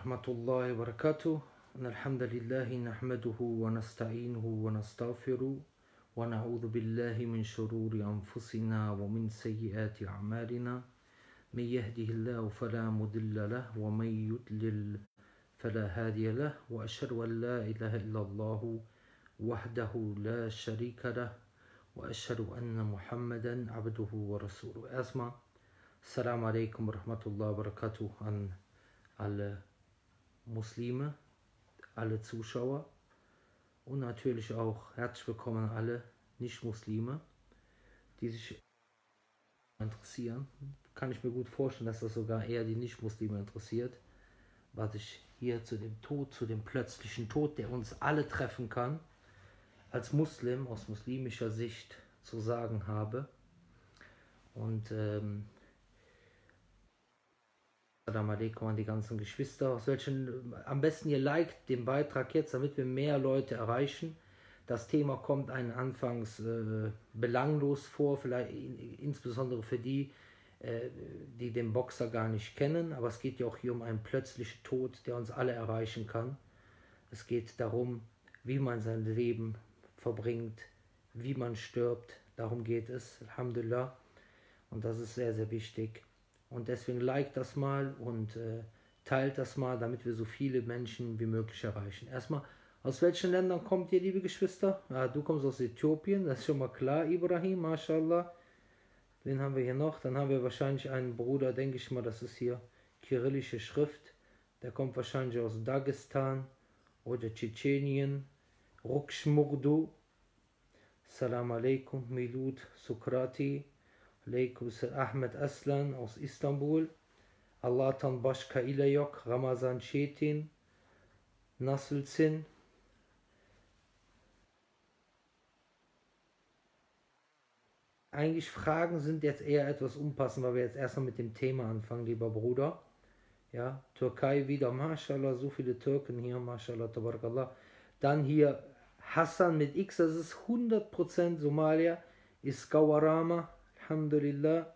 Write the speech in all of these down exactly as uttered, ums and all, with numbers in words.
rahmatullahi wa barakatuh. Alhamdulillahi nahmaduhu wa nasta'inuhu wa nastaghfiruh wa na'udhu billahi min shururi anfusina wa min sayyiati a'malina. Man yahdihillahu fala mudilla lahu wa man yudlil fala hadiya lahu wa ashhadu an la ilaha illallah wahdahu la sharika lahu wa ashhadu anna Muhammadan abduhu wa rasuluh. Erstmal Assalamu alaikum wa rahmatullahi wa barakatuh an alle Muslime, alle Zuschauer und natürlich auch herzlich willkommen an alle Nicht-Muslime, die sich interessieren. Kann ich mir gut vorstellen, dass das sogar eher die Nicht-Muslime interessiert, was ich hier zu dem Tod, zu dem plötzlichen Tod, der uns alle treffen kann, als Muslim aus muslimischer Sicht zu sagen habe. Und ähm, Assalamu alaikum an die ganzen Geschwister, aus welchen, am besten ihr liked den Beitrag jetzt, damit wir mehr Leute erreichen. Das Thema kommt einen anfangs äh, belanglos vor, vielleicht insbesondere für die, äh, die den Boxer gar nicht kennen, aber es geht ja auch hier um einen plötzlichen Tod, der uns alle erreichen kann. Es geht darum, wie man sein Leben verbringt, wie man stirbt, darum geht es, Alhamdulillah, und das ist sehr, sehr wichtig. Und deswegen liked das mal und äh, teilt das mal, damit wir so viele Menschen wie möglich erreichen. Erstmal, aus welchen Ländern kommt ihr, liebe Geschwister? Ah, du kommst aus Äthiopien, das ist schon mal klar, Ibrahim, mashallah. Wen haben wir hier noch? Dann haben wir wahrscheinlich einen Bruder, denke ich mal, das ist hier kyrillische Schrift. Der kommt wahrscheinlich aus Dagestan oder Tschetschenien. Rukshmurdu. Salam alaikum, Milud Sokrati. Ahmed Aslan aus Istanbul, Allah'tan başka ile yok, Ramazan Çetin, nasılsın? Eigentlich Fragen sind jetzt eher etwas unpassend, weil wir jetzt erstmal mit dem Thema anfangen, lieber Bruder. Ja, Türkei wieder, mashallah, so viele Türken hier, mashallah, tabarakallah. Dann hier Hassan mit X, das ist hundert Prozent Somalia, Iskawarama. Alhamdulillah.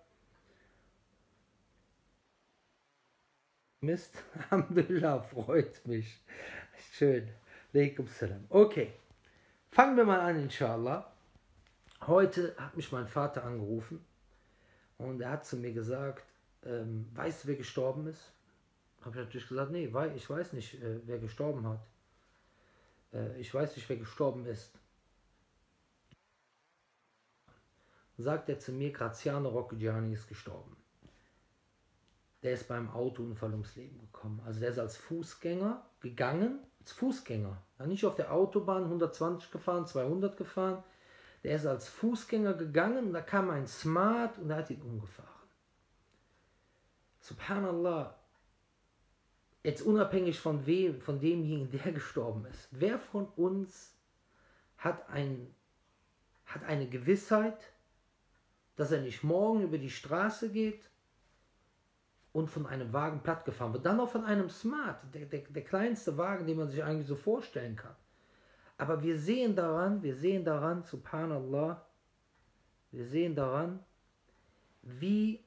Mist. Alhamdulillah, freut mich. Schön. Alaikum salam. Okay. Fangen wir mal an, inshallah. Heute hat mich mein Vater angerufen und er hat zu mir gesagt, ähm, weißt du, wer gestorben ist? Habe ich natürlich gesagt, nee, ich weiß nicht, äh, wer gestorben hat. Äh, ich weiß nicht, wer gestorben ist. Sagt er zu mir, Graziano Rocchigiani ist gestorben. Der ist beim Autounfall ums Leben gekommen. Also der ist als Fußgänger gegangen, als Fußgänger. Nicht auf der Autobahn hundertzwanzig gefahren, zweihundert gefahren. Der ist als Fußgänger gegangen und da kam ein Smart und er hat ihn umgefahren. Subhanallah. Jetzt unabhängig von wem, von demjenigen, der gestorben ist. Wer von uns hat, ein, hat eine Gewissheit, dass er nicht morgen über die Straße geht und von einem Wagen plattgefahren wird. Dann noch von einem Smart, der, der, der kleinste Wagen, den man sich eigentlich so vorstellen kann. Aber wir sehen daran, wir sehen daran, subhanallah, wir sehen daran, wie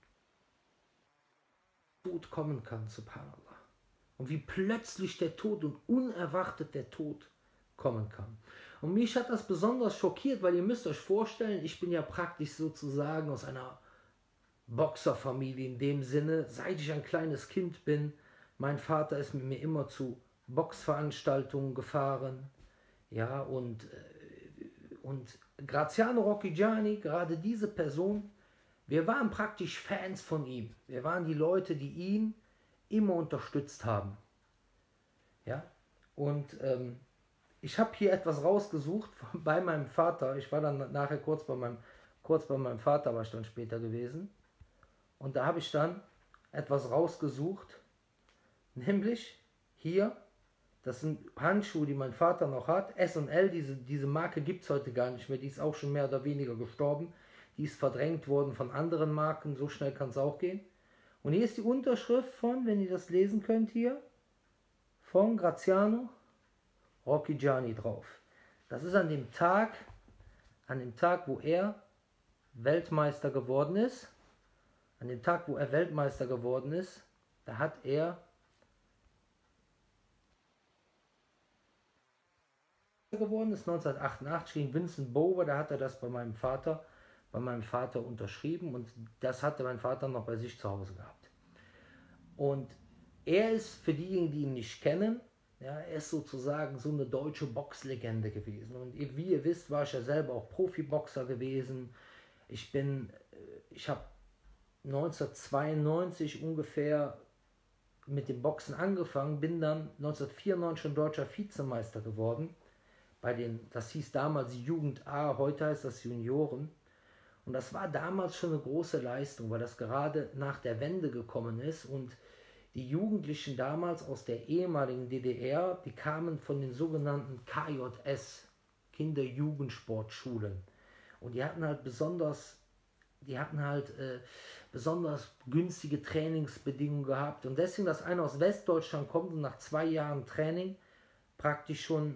Tod kommen kann, subhanallah. Und wie plötzlich der Tod und unerwartet der Tod kommen kann. Und mich hat das besonders schockiert, weil ihr müsst euch vorstellen, ich bin ja praktisch sozusagen aus einer Boxerfamilie in dem Sinne, seit ich ein kleines Kind bin. Mein Vater ist mit mir immer zu Boxveranstaltungen gefahren. Ja, und, und Graziano Rocchigiani, gerade diese Person, wir waren praktisch Fans von ihm. Wir waren die Leute, die ihn immer unterstützt haben. Ja, und ähm, ich habe hier etwas rausgesucht bei meinem Vater. Ich war dann nachher kurz bei meinem, kurz bei meinem Vater, war ich dann später gewesen. Und da habe ich dann etwas rausgesucht. Nämlich hier, das sind Handschuhe, die mein Vater noch hat. S und L, diese, diese Marke gibt es heute gar nicht mehr. Die ist auch schon mehr oder weniger gestorben. Die ist verdrängt worden von anderen Marken. So schnell kann es auch gehen. Und hier ist die Unterschrift von, wenn ihr das lesen könnt hier, von Graziano Rocchigiani drauf. Das ist an dem Tag, an dem Tag, wo er Weltmeister geworden ist. An dem Tag, wo er Weltmeister geworden ist, da hat er geworden ist, neunzehnhundertachtundachtzig gegen Vincent Bower, da hat er das bei meinem Vater, bei meinem Vater unterschrieben und das hatte mein Vater noch bei sich zu Hause gehabt. Und er ist, für diejenigen, die ihn nicht kennen, ja, er ist sozusagen so eine deutsche Boxlegende gewesen. Und wie ihr wisst, war ich ja selber auch Profiboxer gewesen. Ich bin, ich habe neunzehnhundertzweiundneunzig ungefähr mit dem Boxen angefangen, bin dann neunzehnhundertvierundneunzig schon deutscher Vizemeister geworden. Bei den, das hieß damals Jugend A, heute heißt das Junioren. Und das war damals schon eine große Leistung, weil das gerade nach der Wende gekommen ist und die Jugendlichen damals aus der ehemaligen D D R, die kamen von den sogenannten K J S, Kinder-Jugendsportschulen. Und die hatten halt besonders, die hatten halt äh, besonders günstige Trainingsbedingungen gehabt. Und deswegen, dass einer aus Westdeutschland kommt und nach zwei Jahren Training praktisch schon,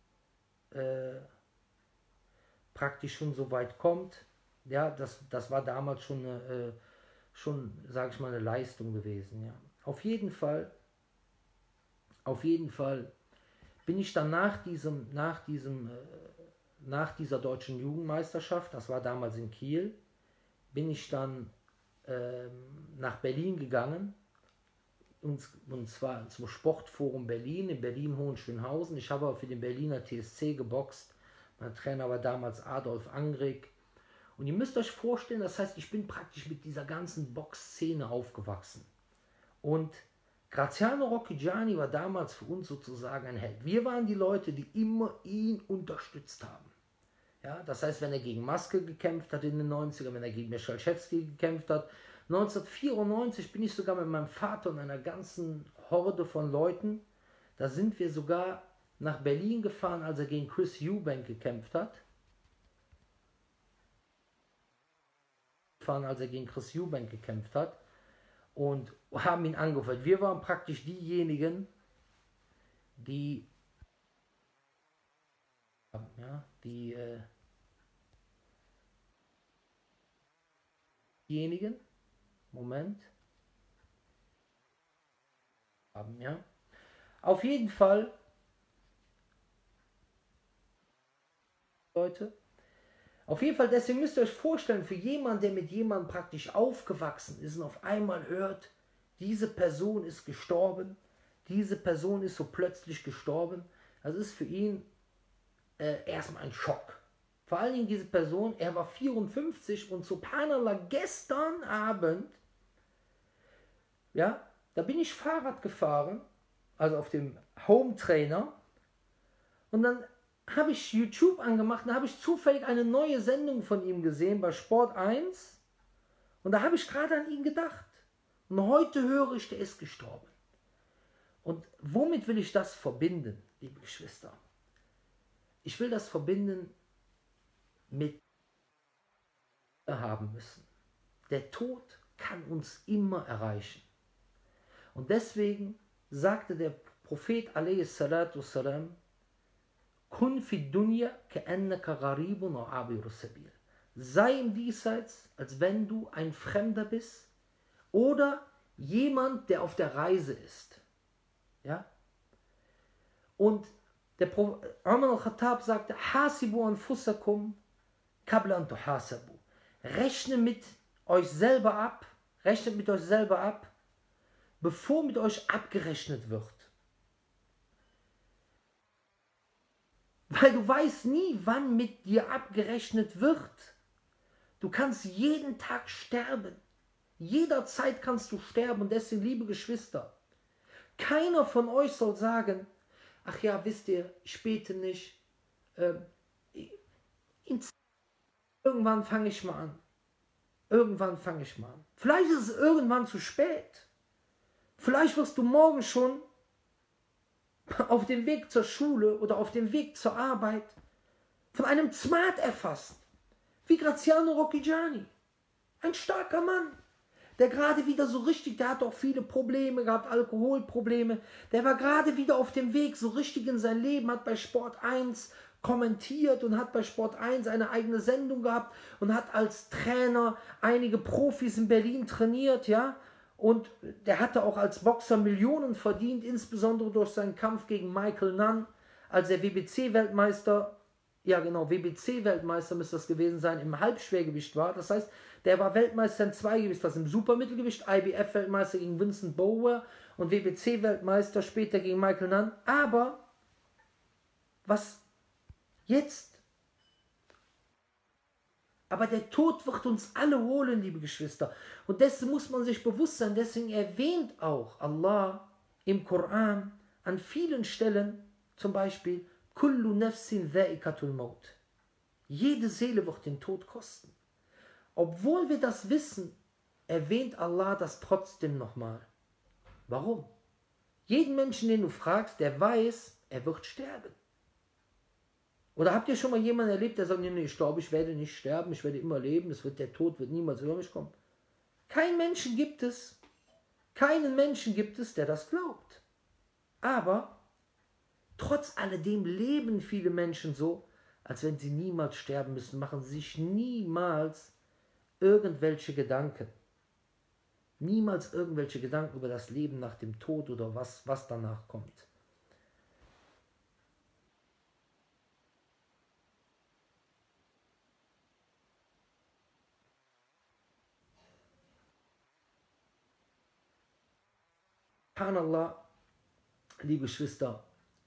äh, praktisch schon so weit kommt, ja, das, das war damals schon, eine, äh, schon, sage ich mal, eine Leistung gewesen, ja. Auf jeden Fall, auf jeden Fall bin ich dann nach diesem, nach diesem, äh, nach dieser deutschen Jugendmeisterschaft, das war damals in Kiel, bin ich dann äh, nach Berlin gegangen, und, und zwar zum Sportforum Berlin, in Berlin-Hohenschönhausen. Ich habe aber für den Berliner T S C geboxt. Mein Trainer war damals Adolf Angrig. Und ihr müsst euch vorstellen, das heißt, ich bin praktisch mit dieser ganzen Boxszene aufgewachsen. Und Graziano Rocchigiani war damals für uns sozusagen ein Held. Wir waren die Leute, die immer ihn unterstützt haben. Ja, das heißt, wenn er gegen Maske gekämpft hat in den neunzigern, wenn er gegen Michalczewski gekämpft hat. neunzehnhundertvierundneunzig bin ich sogar mit meinem Vater und einer ganzen Horde von Leuten, da sind wir sogar nach Berlin gefahren, als er gegen Chris Eubank gekämpft hat. als er gegen Chris Eubank gekämpft hat und haben ihn angehört. Wir waren praktisch diejenigen, die ja, die äh, diejenigen, Moment, haben, ja. Auf jeden Fall, Leute, Auf jeden Fall, deswegen müsst ihr euch vorstellen, für jemanden, der mit jemandem praktisch aufgewachsen ist und auf einmal hört, diese Person ist gestorben, diese Person ist so plötzlich gestorben, das ist für ihn äh, erstmal ein Schock. Vor allen Dingen diese Person, er war vierundfünfzig und subhanallah, gestern Abend, ja, da bin ich Fahrrad gefahren, also auf dem Home Trainer, und dann habe ich YouTube angemacht und da habe ich zufällig eine neue Sendung von ihm gesehen bei Sport eins und da habe ich gerade an ihn gedacht. Und heute höre ich, der ist gestorben. Und womit will ich das verbinden, liebe Geschwister? Ich will das verbinden mit haben müssen. Der Tod kann uns immer erreichen. Und deswegen sagte der Prophet a.s. Kun fi dunya ka'annaka gharibun aw abiru sabil. Sei im Diesseits, als wenn du ein Fremder bist oder jemand, der auf der Reise ist. Ja? Und der Prophet Umar al-Khattab sagte, Hasibu anfusakum qabla an tuhasabu. Rechne mit euch selber ab, rechnet mit euch selber ab, bevor mit euch abgerechnet wird. Weil du weißt nie, wann mit dir abgerechnet wird. Du kannst jeden Tag sterben. Jederzeit kannst du sterben. Und deswegen, liebe Geschwister, keiner von euch soll sagen, ach ja, wisst ihr, ich bete nicht. Ähm, irgendwann fange ich mal an. Irgendwann fange ich mal an. Vielleicht ist es irgendwann zu spät. Vielleicht wirst du morgen schon auf dem Weg zur Schule oder auf dem Weg zur Arbeit von einem Smart erfasst, wie Graziano Rocchigiani. Ein starker Mann, der gerade wieder so richtig, der hat auch viele Probleme gehabt, Alkoholprobleme, der war gerade wieder auf dem Weg, so richtig in sein Leben, hat bei Sport eins kommentiert und hat bei Sport eins eine eigene Sendung gehabt und hat als Trainer einige Profis in Berlin trainiert, ja. Und der hatte auch als Boxer Millionen verdient, insbesondere durch seinen Kampf gegen Michael Nunn. als der W B C-Weltmeister, ja genau, W B C-Weltmeister müsste das gewesen sein, im Halbschwergewicht war. Das heißt, der war Weltmeister im Zweigewicht, was im Supermittelgewicht, I B F-Weltmeister gegen Vincent Bower und W B C-Weltmeister später gegen Michael Nunn. Aber was jetzt? Aber der Tod wird uns alle holen, liebe Geschwister. Und dessen muss man sich bewusst sein. Deswegen erwähnt auch Allah im Koran an vielen Stellen, zum Beispiel, Kullu nafsin dha'iqatul maut. Jede Seele wird den Tod kosten. Obwohl wir das wissen, erwähnt Allah das trotzdem nochmal. Warum? Jeden Menschen, den du fragst, der weiß, er wird sterben. Oder habt ihr schon mal jemanden erlebt, der sagt, nee, nee, ich glaube, ich werde nicht sterben, ich werde immer leben, das wird, der Tod wird niemals über mich kommen. Kein Menschen gibt es, keinen Menschen gibt es, der das glaubt. Aber trotz alledem leben viele Menschen so, als wenn sie niemals sterben müssen, machen sie sich niemals irgendwelche Gedanken. Niemals irgendwelche Gedanken über das Leben nach dem Tod oder was, was danach kommt. Subhanallah, liebe Geschwister,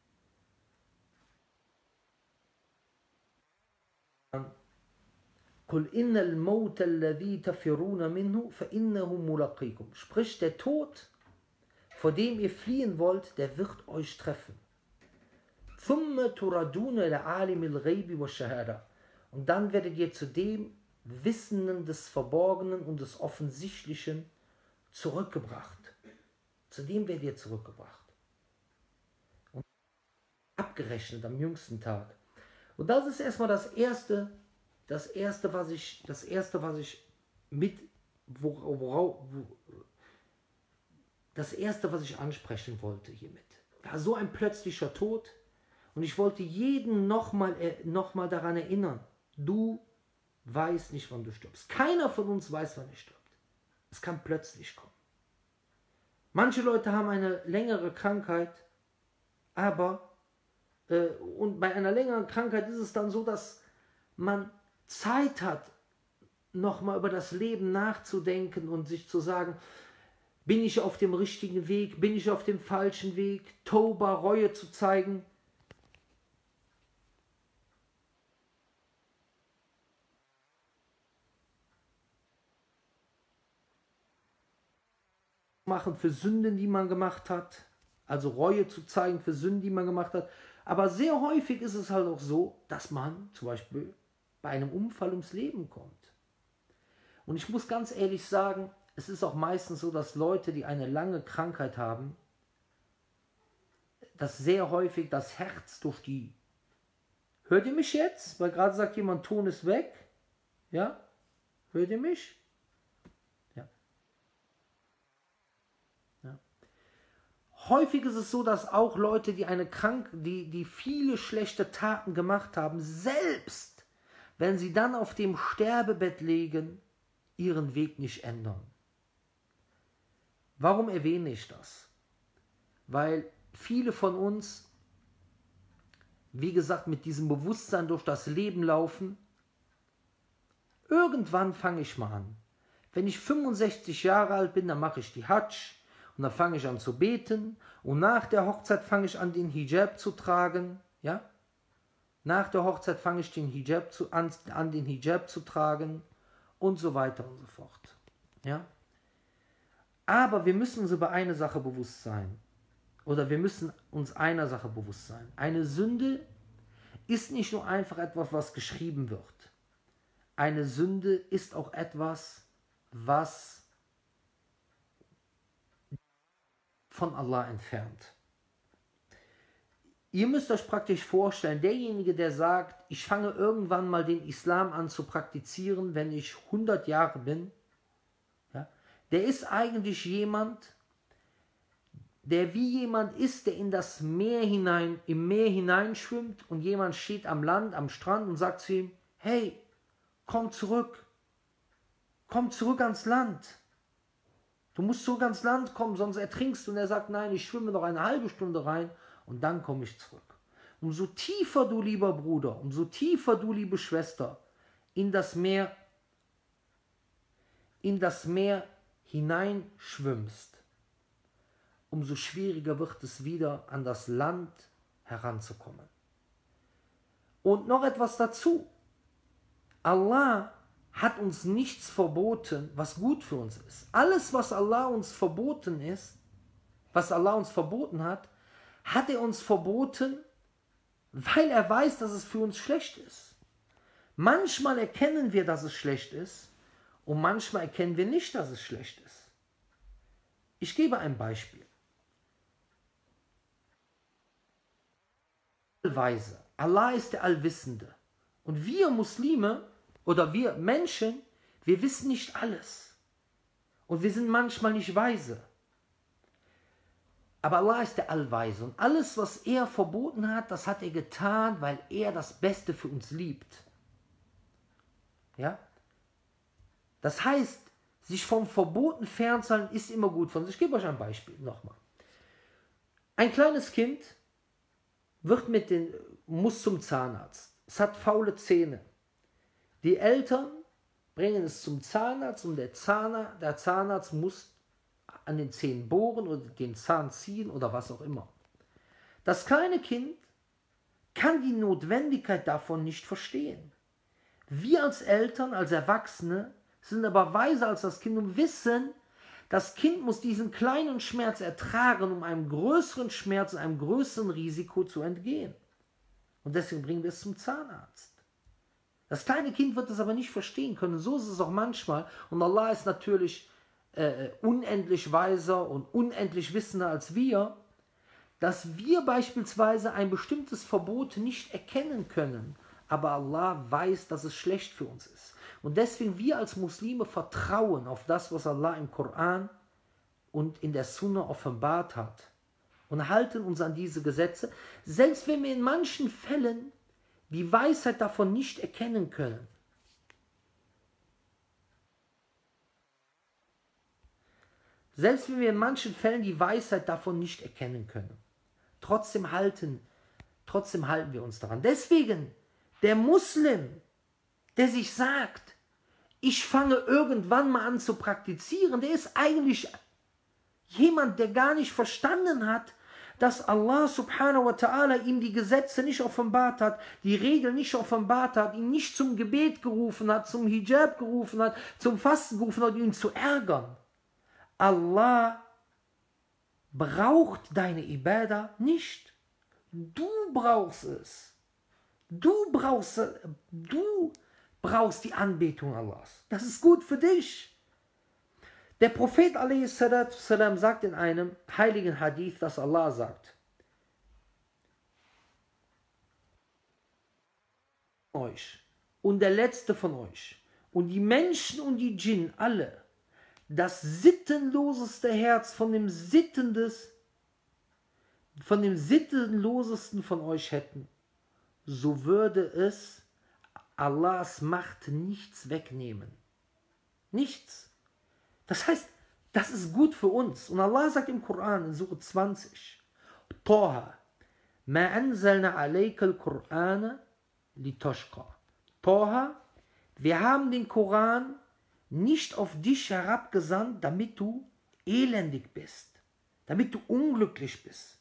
Qul innal Maut alladhi tafiruna minhu fa innahu mulaqikum. Sprich, der Tod, vor dem ihr fliehen wollt, der wird euch treffen. Thumma turaduna ila alimil ghaibi wa shahada. Und dann werdet ihr zu dem Wissenden des Verborgenen und des Offensichtlichen zurückgebracht. Zu dem werdet ihr zurückgebracht. Und abgerechnet am jüngsten Tag. Und das ist erstmal das Erste, das Erste, was ich, das Erste, was ich mit, worauf, wo, das Erste, was ich ansprechen wollte hiermit. War so ein plötzlicher Tod. Und ich wollte jeden nochmal noch mal daran erinnern, du weißt nicht, wann du stirbst. Keiner von uns weiß, wann er stirbt. Es kann plötzlich kommen. Manche Leute haben eine längere Krankheit, aber äh, und bei einer längeren Krankheit ist es dann so, dass man Zeit hat, nochmal über das Leben nachzudenken und sich zu sagen, bin ich auf dem richtigen Weg, bin ich auf dem falschen Weg, Tauba, Reue zu zeigen. Machen für Sünden, die man gemacht hat, also Reue zu zeigen für Sünden, die man gemacht hat. Aber sehr häufig ist es halt auch so, dass man zum Beispiel bei einem Unfall ums Leben kommt. Und ich muss ganz ehrlich sagen, es ist auch meistens so, dass Leute, die eine lange Krankheit haben, dass sehr häufig das Herz durch die... Hört ihr mich jetzt? Weil gerade sagt jemand, Ton ist weg. Ja? Hört ihr mich? Häufig ist es so, dass auch Leute, die eine Krank die, die viele schlechte Taten gemacht haben, selbst wenn sie dann auf dem Sterbebett liegen, ihren Weg nicht ändern. Warum erwähne ich das? Weil viele von uns, wie gesagt, mit diesem Bewusstsein durch das Leben laufen. Irgendwann fange ich mal an. Wenn ich fünfundsechzig Jahre alt bin, dann mache ich die Hajj. Und dann fange ich an zu beten und nach der Hochzeit fange ich an, den Hijab zu tragen. Ja? Nach der Hochzeit fange ich den Hijab zu, an, an, den Hijab zu tragen und so weiter und so fort. Ja? Aber wir müssen uns über eine Sache bewusst sein. Oder wir müssen uns einer Sache bewusst sein. Eine Sünde ist nicht nur einfach etwas, was geschrieben wird. Eine Sünde ist auch etwas, was von Allah entfernt. Ihr müsst euch praktisch vorstellen, derjenige, der sagt, ich fange irgendwann mal den Islam an zu praktizieren, wenn ich hundert Jahre bin, ja, der ist eigentlich jemand, der wie jemand ist, der in das Meer hinein, im Meer hineinschwimmt und jemand steht am Land, am Strand und sagt zu ihm, hey, komm zurück, komm zurück ans Land. Du musst zurück ans Land kommen, sonst ertrinkst du. Und er sagt, nein, ich schwimme noch eine halbe Stunde rein und dann komme ich zurück. umso tiefer du, lieber Bruder, umso tiefer du, liebe Schwester, in das Meer, in das Meer hineinschwimmst, umso schwieriger wird es wieder, an das Land heranzukommen. Und noch etwas dazu. Allah hat uns nichts verboten, was gut für uns ist. Alles, was Allah uns verboten ist, was Allah uns verboten hat, hat er uns verboten, weil er weiß, dass es für uns schlecht ist. Manchmal erkennen wir, dass es schlecht ist, und manchmal erkennen wir nicht, dass es schlecht ist. Ich gebe ein Beispiel. Allweise. Allah ist der Allwissende. Und wir Muslime oder wir Menschen, wir wissen nicht alles. Und wir sind manchmal nicht weise. Aber Allah ist der Allweise. Und alles, was er verboten hat, das hat er getan, weil er das Beste für uns liebt. Ja? Das heißt, sich vom Verboten fernzuhalten, ist immer gut von sich. Ich gebe euch ein Beispiel nochmal. Ein kleines Kind wird mit den, muss zum Zahnarzt. Es hat faule Zähne. Die Eltern bringen es zum Zahnarzt und der Zahnarzt, der Zahnarzt muss an den Zähnen bohren oder den Zahn ziehen oder was auch immer. Das kleine Kind kann die Notwendigkeit davon nicht verstehen. Wir als Eltern, als Erwachsene, sind aber weiser als das Kind und wissen, das Kind muss diesen kleinen Schmerz ertragen, um einem größeren Schmerz, einem größeren Risiko zu entgehen. Und deswegen bringen wir es zum Zahnarzt. Das kleine Kind wird das aber nicht verstehen können. So ist es auch manchmal. Und Allah ist natürlich äh, unendlich weiser und unendlich wissender als wir, dass wir beispielsweise ein bestimmtes Verbot nicht erkennen können. Aber Allah weiß, dass es schlecht für uns ist. Und deswegen wir als Muslime vertrauen auf das, was Allah im Koran und in der Sunna offenbart hat. Und halten uns an diese Gesetze, selbst wenn wir in manchen Fällen die Weisheit davon nicht erkennen können. Selbst wenn wir in manchen Fällen die Weisheit davon nicht erkennen können. Trotzdem halten, trotzdem halten wir uns daran. Deswegen, der Muslim, der sich sagt, ich fange irgendwann mal an zu praktizieren, der ist eigentlich jemand, der gar nicht verstanden hat, dass Allah subhanahu wa ta'ala ihm die Gesetze nicht offenbart hat, die Regeln nicht offenbart hat, ihn nicht zum Gebet gerufen hat, zum Hijab gerufen hat, zum Fasten gerufen hat, ihn zu ärgern. Allah braucht deine Ibadah nicht. Du brauchst es. Du brauchst, du brauchst die Anbetung Allahs. Das ist gut für dich. Der Prophet a s. sagt in einem heiligen Hadith, dass Allah sagt, euch und der letzte von euch und die Menschen und die Djinn alle das sittenloseste Herz von dem sittendes, von dem sittenlosesten von euch hätten, so würde es Allahs Macht nichts wegnehmen. Nichts. Das heißt, das ist gut für uns. Und Allah sagt im Koran in Surah zwanzig, Taha, ma anzalna alayka al-Qur'ana litashqa. Taha, wir haben den Koran nicht auf dich herabgesandt, damit du elendig bist, damit du unglücklich bist.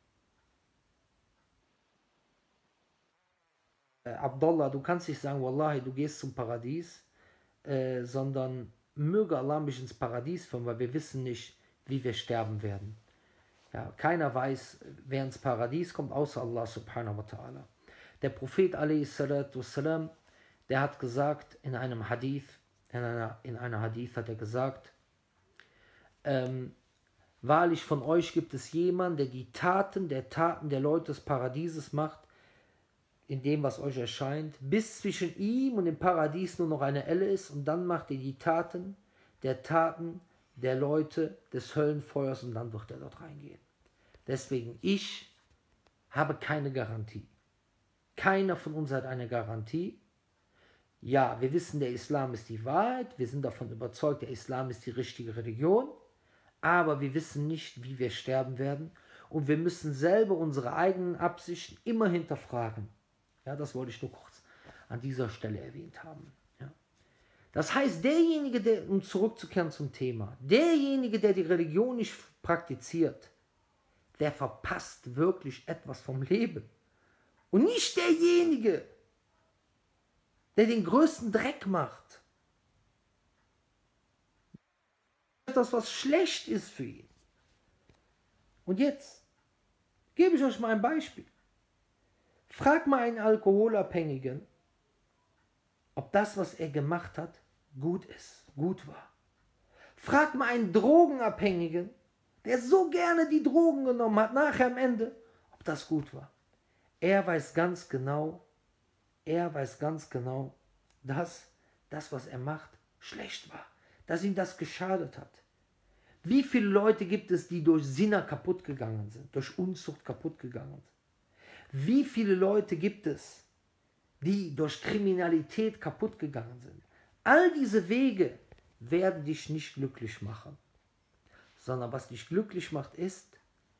Äh, Abdullah, du kannst nicht sagen, Wallahi, du gehst zum Paradies, äh, sondern möge Allah mich ins Paradies führen, weil wir wissen nicht, wie wir sterben werden. Ja, keiner weiß, wer ins Paradies kommt, außer Allah subhanahu wa ta'ala. Der Prophet a.s., der hat gesagt in einem Hadith, in einer, in einer Hadith hat er gesagt, ähm, wahrlich von euch gibt es jemanden, der die Taten der Taten der Leute des Paradieses macht, in dem, was euch erscheint, bis zwischen ihm und dem Paradies nur noch eine Elle ist, und dann macht er die Taten der Taten der Leute des Höllenfeuers und dann wird er dort reingehen. Deswegen, ich habe keine Garantie. Keiner von uns hat eine Garantie. Ja, wir wissen, der Islam ist die Wahrheit, wir sind davon überzeugt, der Islam ist die richtige Religion, aber wir wissen nicht, wie wir sterben werden. und wir müssen selber unsere eigenen Absichten immer hinterfragen. Ja, das wollte ich nur kurz an dieser Stelle erwähnt haben. Ja. Das heißt, derjenige, der, um zurückzukehren zum Thema, derjenige, der die Religion nicht praktiziert, der verpasst wirklich etwas vom Leben. Und nicht derjenige, der den größten Dreck macht. Etwas, was schlecht ist für ihn. Und jetzt gebe ich euch mal ein Beispiel. Frag mal einen Alkoholabhängigen, ob das, was er gemacht hat, gut ist, gut war. Frag mal einen Drogenabhängigen, der so gerne die Drogen genommen hat, nachher am Ende, ob das gut war. Er weiß ganz genau, er weiß ganz genau, dass das, was er macht, schlecht war, dass ihm das geschadet hat. Wie viele Leute gibt es, die durch Sinner kaputt gegangen sind, durch Unzucht kaputt gegangen sind? Wie viele Leute gibt es, die durch Kriminalität kaputt gegangen sind? All diese Wege werden dich nicht glücklich machen, sondern was dich glücklich macht, ist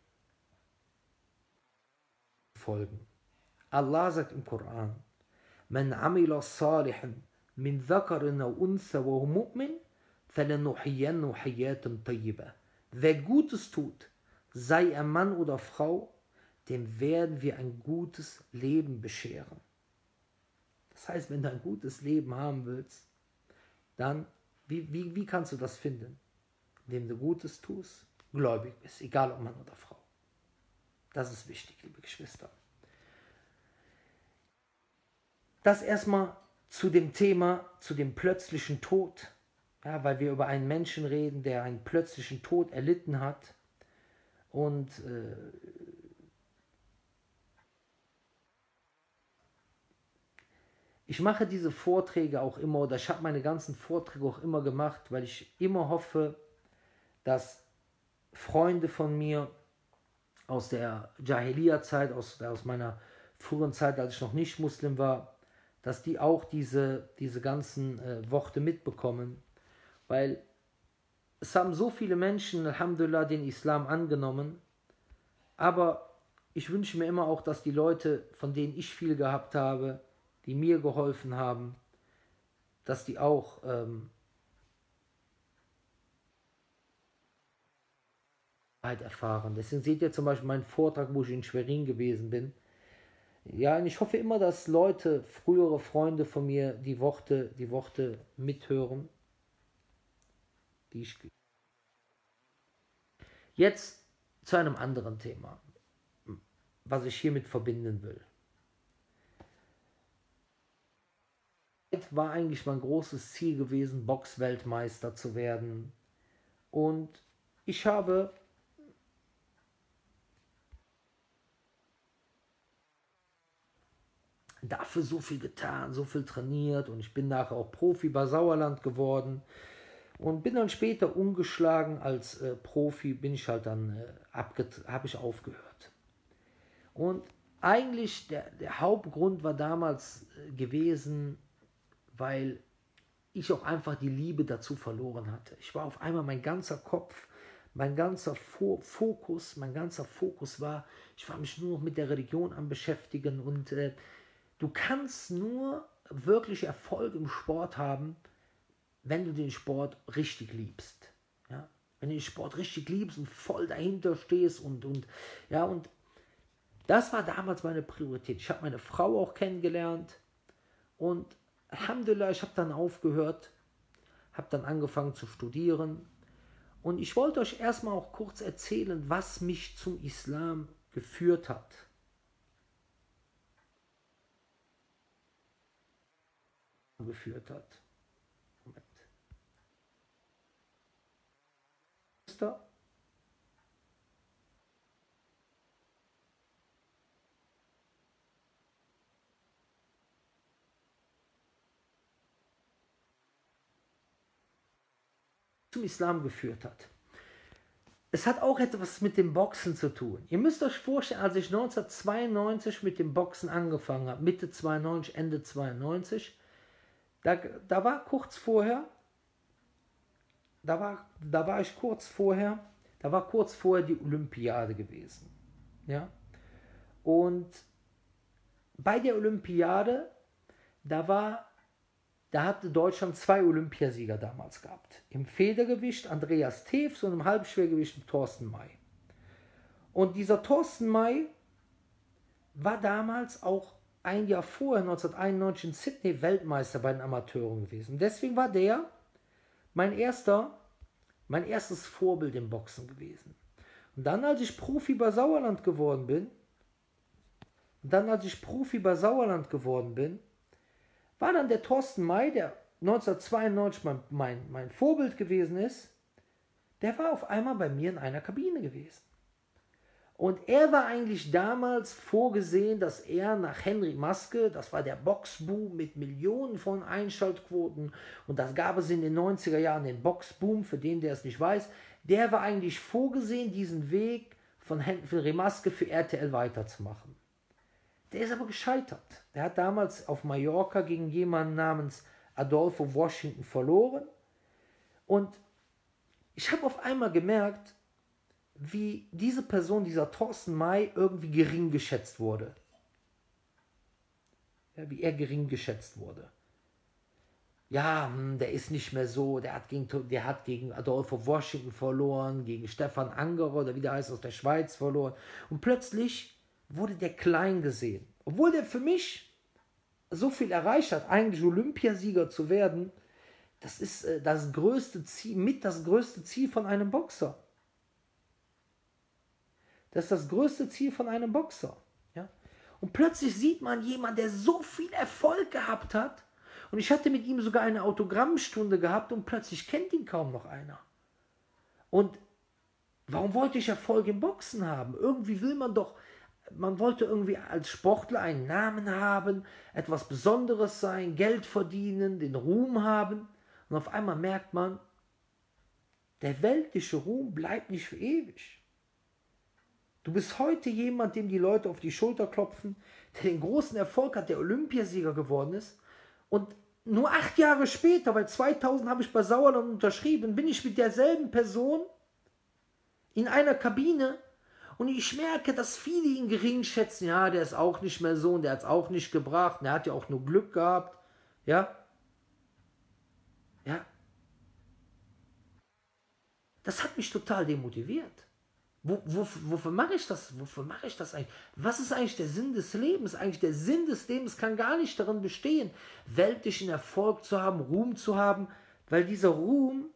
Folgen. Allah sagt im Koran, Man amila salihan min dhakarin aw untha wa huwa mu'min, falanuhyiyannahu hayatan tayyiba. Wer Gutes tut, sei er Mann oder Frau, dem werden wir ein gutes Leben bescheren. Das heißt, wenn du ein gutes Leben haben willst, dann, wie, wie, wie kannst du das finden? Indem du Gutes tust, gläubig bist, egal ob Mann oder Frau. Das ist wichtig, liebe Geschwister. Das erstmal zu dem Thema, zu dem plötzlichen Tod. Ja, weil wir über einen Menschen reden, der einen plötzlichen Tod erlitten hat. Und äh, ich mache diese Vorträge auch immer, oder ich habe meine ganzen Vorträge auch immer gemacht, weil ich immer hoffe, dass Freunde von mir aus der Jahiliya-Zeit, aus, aus meiner früheren Zeit, als ich noch nicht Muslim war, dass die auch diese, diese ganzen äh, Worte mitbekommen, weil es haben so viele Menschen, Alhamdulillah, den Islam angenommen, aber ich wünsche mir immer auch, dass die Leute, von denen ich viel gehabt habe, die mir geholfen haben, dass die auch ähm, erfahren. Deswegen seht ihr zum Beispiel meinen Vortrag, wo ich in Schwerin gewesen bin. Ja, und ich hoffe immer, dass Leute, frühere Freunde von mir, die Worte, die Worte mithören, die ich... Jetzt zu einem anderen Thema, was ich hiermit verbinden will. War eigentlich mein großes Ziel gewesen, Boxweltmeister zu werden. Und ich habe dafür so viel getan, so viel trainiert, und ich bin nachher auch Profi bei Sauerland geworden und bin dann später umgeschlagen als äh, Profi, bin ich halt dann, äh, habe ich aufgehört. Und eigentlich der, der Hauptgrund war damals äh, gewesen, weil ich auch einfach die Liebe dazu verloren hatte. Ich war auf einmal, mein ganzer Kopf, mein ganzer Fokus, mein ganzer Fokus war, ich war mich nur noch mit der Religion am beschäftigen, und äh, du kannst nur wirklich Erfolg im Sport haben, wenn du den Sport richtig liebst. Ja? Wenn du den Sport richtig liebst und voll dahinter stehst, und, und, ja, und das war damals meine Priorität. Ich habe meine Frau auch kennengelernt, und Alhamdulillah, ich habe dann aufgehört, habe dann angefangen zu studieren, und ich wollte euch erstmal auch kurz erzählen, was mich zum Islam geführt hat. geführt hat. Moment. Zum Islam geführt hat. Es hat auch etwas mit dem Boxen zu tun. Ihr müsst euch vorstellen, als ich neunzehnhundertzweiundneunzig mit dem Boxen angefangen habe, Mitte zweiundneunzig, Ende zweiundneunzig, da, da war kurz vorher, da war, da war ich kurz vorher, da war kurz vorher die Olympiade gewesen. Ja? Und bei der Olympiade, da war, da hatte Deutschland zwei Olympiasieger damals gehabt. Im Federgewicht Andreas Tews und im Halbschwergewicht Thorsten May. Und dieser Thorsten May war damals auch ein Jahr vorher, neunzehnhunderteinundneunzig, in Sydney Weltmeister bei den Amateuren gewesen. Deswegen war der mein erster, mein erstes Vorbild im Boxen gewesen. Und dann, als ich Profi bei Sauerland geworden bin, und dann, als ich Profi bei Sauerland geworden bin, war dann der Thorsten May, der neunzehnhundertzweiundneunzig mein, mein, mein Vorbild gewesen ist, der war auf einmal bei mir in einer Kabine gewesen. Und er war eigentlich damals vorgesehen, dass er nach Henry Maske, das war der Boxboom mit Millionen von Einschaltquoten, und das gab es in den neunziger Jahren, den Boxboom, für den, der es nicht weiß, der war eigentlich vorgesehen, diesen Weg von Henry Maske für R T L weiterzumachen. Der ist aber gescheitert. Der hat damals auf Mallorca gegen jemanden namens Adolfo Washington verloren. Und ich habe auf einmal gemerkt, wie diese Person, dieser Thorsten May, irgendwie gering geschätzt wurde. Ja, wie er gering geschätzt wurde. Ja, der ist nicht mehr so, der hat gegen, der hat gegen Adolfo Washington verloren, gegen Stefan Angerer, oder wie der heißt, aus der Schweiz verloren. Und plötzlich wurde der klein gesehen. Obwohl der für mich so viel erreicht hat, eigentlich Olympiasieger zu werden, das ist äh, das größte Ziel, mit das größte Ziel von einem Boxer. Das ist das größte Ziel von einem Boxer. Ja? Und plötzlich sieht man jemanden, der so viel Erfolg gehabt hat, und ich hatte mit ihm sogar eine Autogrammstunde gehabt, und plötzlich kennt ihn kaum noch einer. Und warum wollte ich Erfolg im Boxen haben? Irgendwie will man doch, man wollte irgendwie als Sportler einen Namen haben, etwas Besonderes sein, Geld verdienen, den Ruhm haben. Und auf einmal merkt man, der weltliche Ruhm bleibt nicht für ewig. Du bist heute jemand, dem die Leute auf die Schulter klopfen, der den großen Erfolg hat, der Olympiasieger geworden ist. Und nur acht Jahre später, weil zweitausend habe ich bei Sauerland unterschrieben, bin ich mit derselben Person in einer Kabine, und ich merke, dass viele ihn gering schätzen. Ja, der ist auch nicht mehr so, und der hat es auch nicht gebracht, der hat ja auch nur Glück gehabt. Ja. Ja. Das hat mich total demotiviert. Wo, wo, wofür mache ich das? Wofür mache ich das eigentlich? Was ist eigentlich der Sinn des Lebens? Eigentlich der Sinn des Lebens kann gar nicht darin bestehen, weltlichen Erfolg zu haben, Ruhm zu haben, weil dieser Ruhm,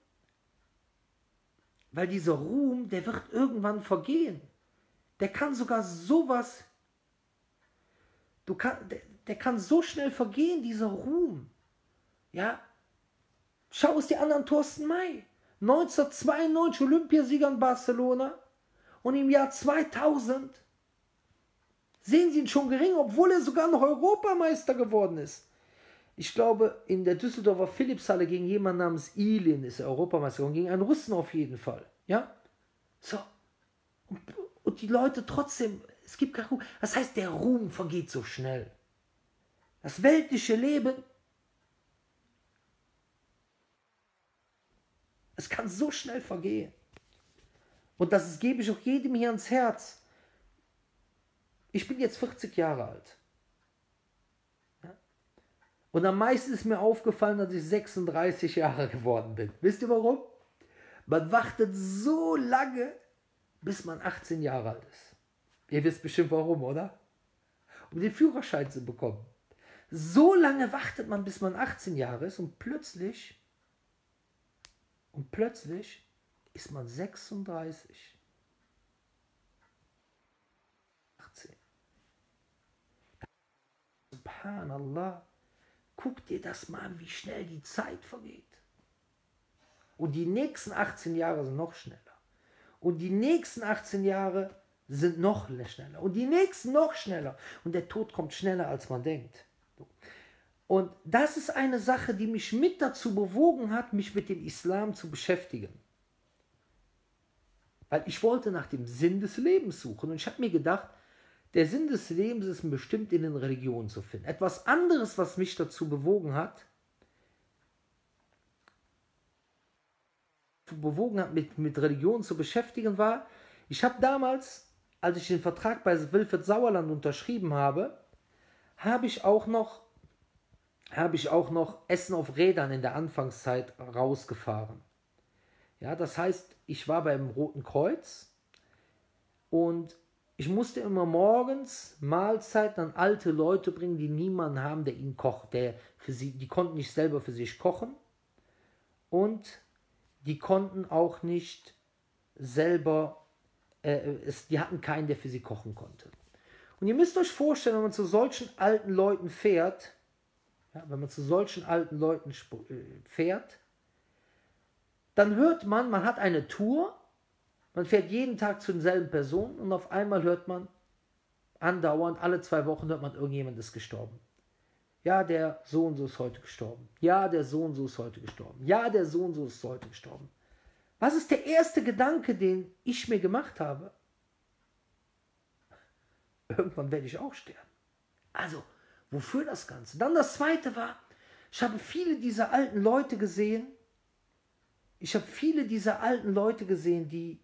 weil dieser Ruhm, der wird irgendwann vergehen. Der kann sogar sowas, du kann, der, der kann so schnell vergehen, dieser Ruhm. Ja? Schau es dir an an Thorsten May. neunzehnhundertzweiundneunzig Olympiasieger in Barcelona. Und im Jahr zweitausend sehen Sie ihn schon gering, obwohl er sogar noch Europameister geworden ist. Ich glaube, in der Düsseldorfer Philipshalle gegen jemanden namens Ilin ist er Europameister geworden, gegen einen Russen auf jeden Fall. Ja? So. Und, und die Leute trotzdem, es gibt kein Ruhm. Das heißt, der Ruhm vergeht so schnell. Das weltliche Leben, es kann so schnell vergehen. Und das gebe ich auch jedem hier ans Herz. Ich bin jetzt vierzig Jahre alt. Ja? Und am meisten ist mir aufgefallen, dass ich sechsunddreißig Jahre geworden bin. Wisst ihr warum? Man wartet so lange, bis man achtzehn Jahre alt ist. Ihr wisst bestimmt warum, oder? Um den Führerschein zu bekommen. So lange wartet man, bis man achtzehn Jahre ist, und plötzlich, und plötzlich ist man sechsunddreißig. achtzehn. Subhanallah. Guck dir das mal an, wie schnell die Zeit vergeht. Und die nächsten achtzehn Jahre sind noch schneller. Und die nächsten achtzehn Jahre sind noch schneller. Und die nächsten noch schneller. Und der Tod kommt schneller, als man denkt. Und das ist eine Sache, die mich mit dazu bewogen hat, mich mit dem Islam zu beschäftigen. Weil ich wollte nach dem Sinn des Lebens suchen. Und ich habe mir gedacht, der Sinn des Lebens ist bestimmt in den Religionen zu finden. Etwas anderes, was mich dazu bewogen hat, bewogen hat, mit, mit Religion zu beschäftigen, war, ich habe damals als ich den Vertrag bei Wilfried Sauerland unterschrieben habe, habe ich auch noch, habe ich auch noch Essen auf Rädern in der Anfangszeit rausgefahren. Ja, das heißt, ich war beim Roten Kreuz und ich musste immer morgens Mahlzeiten an alte Leute bringen, die niemanden haben, der ihnen kocht, der für sie, die konnten nicht selber für sich kochen und die konnten auch nicht selber, äh, es, die hatten keinen, der für sie kochen konnte. Und ihr müsst euch vorstellen, wenn man zu solchen alten Leuten fährt, ja, wenn man zu solchen alten Leuten fährt, dann hört man, man hat eine Tour, man fährt jeden Tag zu denselben Personen und auf einmal hört man andauernd, alle zwei Wochen hört man, irgendjemand ist gestorben. Ja, der so und so ist heute gestorben. Ja, der so und so ist heute gestorben. Ja, der so und so ist heute gestorben. Was ist der erste Gedanke, den ich mir gemacht habe? Irgendwann werde ich auch sterben. Also, wofür das Ganze? Dann das zweite war, ich habe viele dieser alten Leute gesehen, ich habe viele dieser alten Leute gesehen, die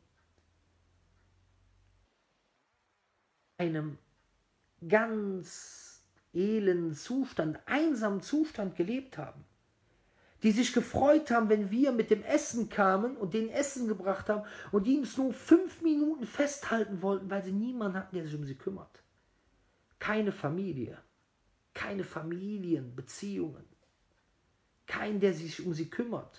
in einem ganz elenden Zustand, einsamen Zustand gelebt haben. Die sich gefreut haben, wenn wir mit dem Essen kamen und denen Essen gebracht haben und die uns nur fünf Minuten festhalten wollten, weil sie niemanden hatten, der sich um sie kümmert. Keine Familie, keine Familienbeziehungen, kein, der sich um sie kümmert.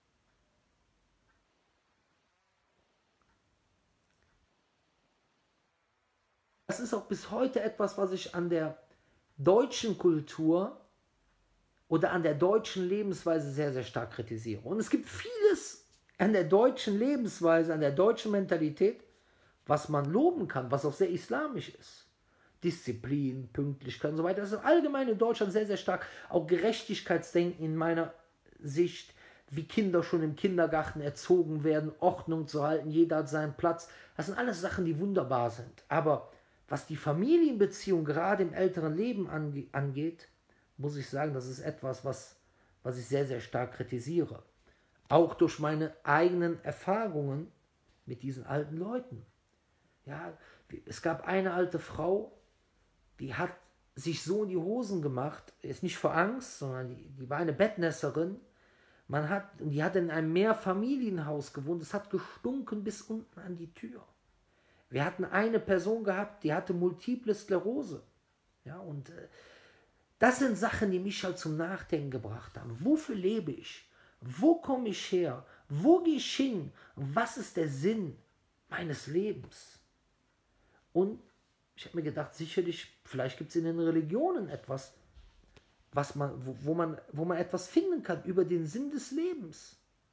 Das ist auch bis heute etwas, was ich an der deutschen Kultur oder an der deutschen Lebensweise sehr, sehr stark kritisiere. Und es gibt vieles an der deutschen Lebensweise, an der deutschen Mentalität, was man loben kann, was auch sehr islamisch ist. Disziplin, Pünktlichkeit und so weiter. Das ist allgemein in Deutschland sehr, sehr stark. Auch Gerechtigkeitsdenken in meiner Sicht, wie Kinder schon im Kindergarten erzogen werden, Ordnung zu halten, jeder hat seinen Platz. Das sind alles Sachen, die wunderbar sind. Aber was die Familienbeziehung gerade im älteren Leben ange angeht, muss ich sagen, das ist etwas, was, was ich sehr, sehr stark kritisiere. Auch durch meine eigenen Erfahrungen mit diesen alten Leuten. Ja, es gab eine alte Frau, die hat sich so in die Hosen gemacht, ist nicht vor Angst, sondern die, die war eine Bettnässerin. Man hat, die hat in einem Mehrfamilienhaus gewohnt, es hat gestunken bis unten an die Tür. Wir hatten eine Person gehabt, die hatte multiple Sklerose. Ja, und äh, das sind Sachen, die mich halt zum Nachdenken gebracht haben. Wofür lebe ich? Wo komme ich her? Wo gehe ich hin? Was ist der Sinn meines Lebens? Und ich habe mir gedacht, sicherlich, vielleicht gibt es in den Religionen etwas, was man, wo, wo, man, wo man etwas finden kann über den Sinn des Lebens.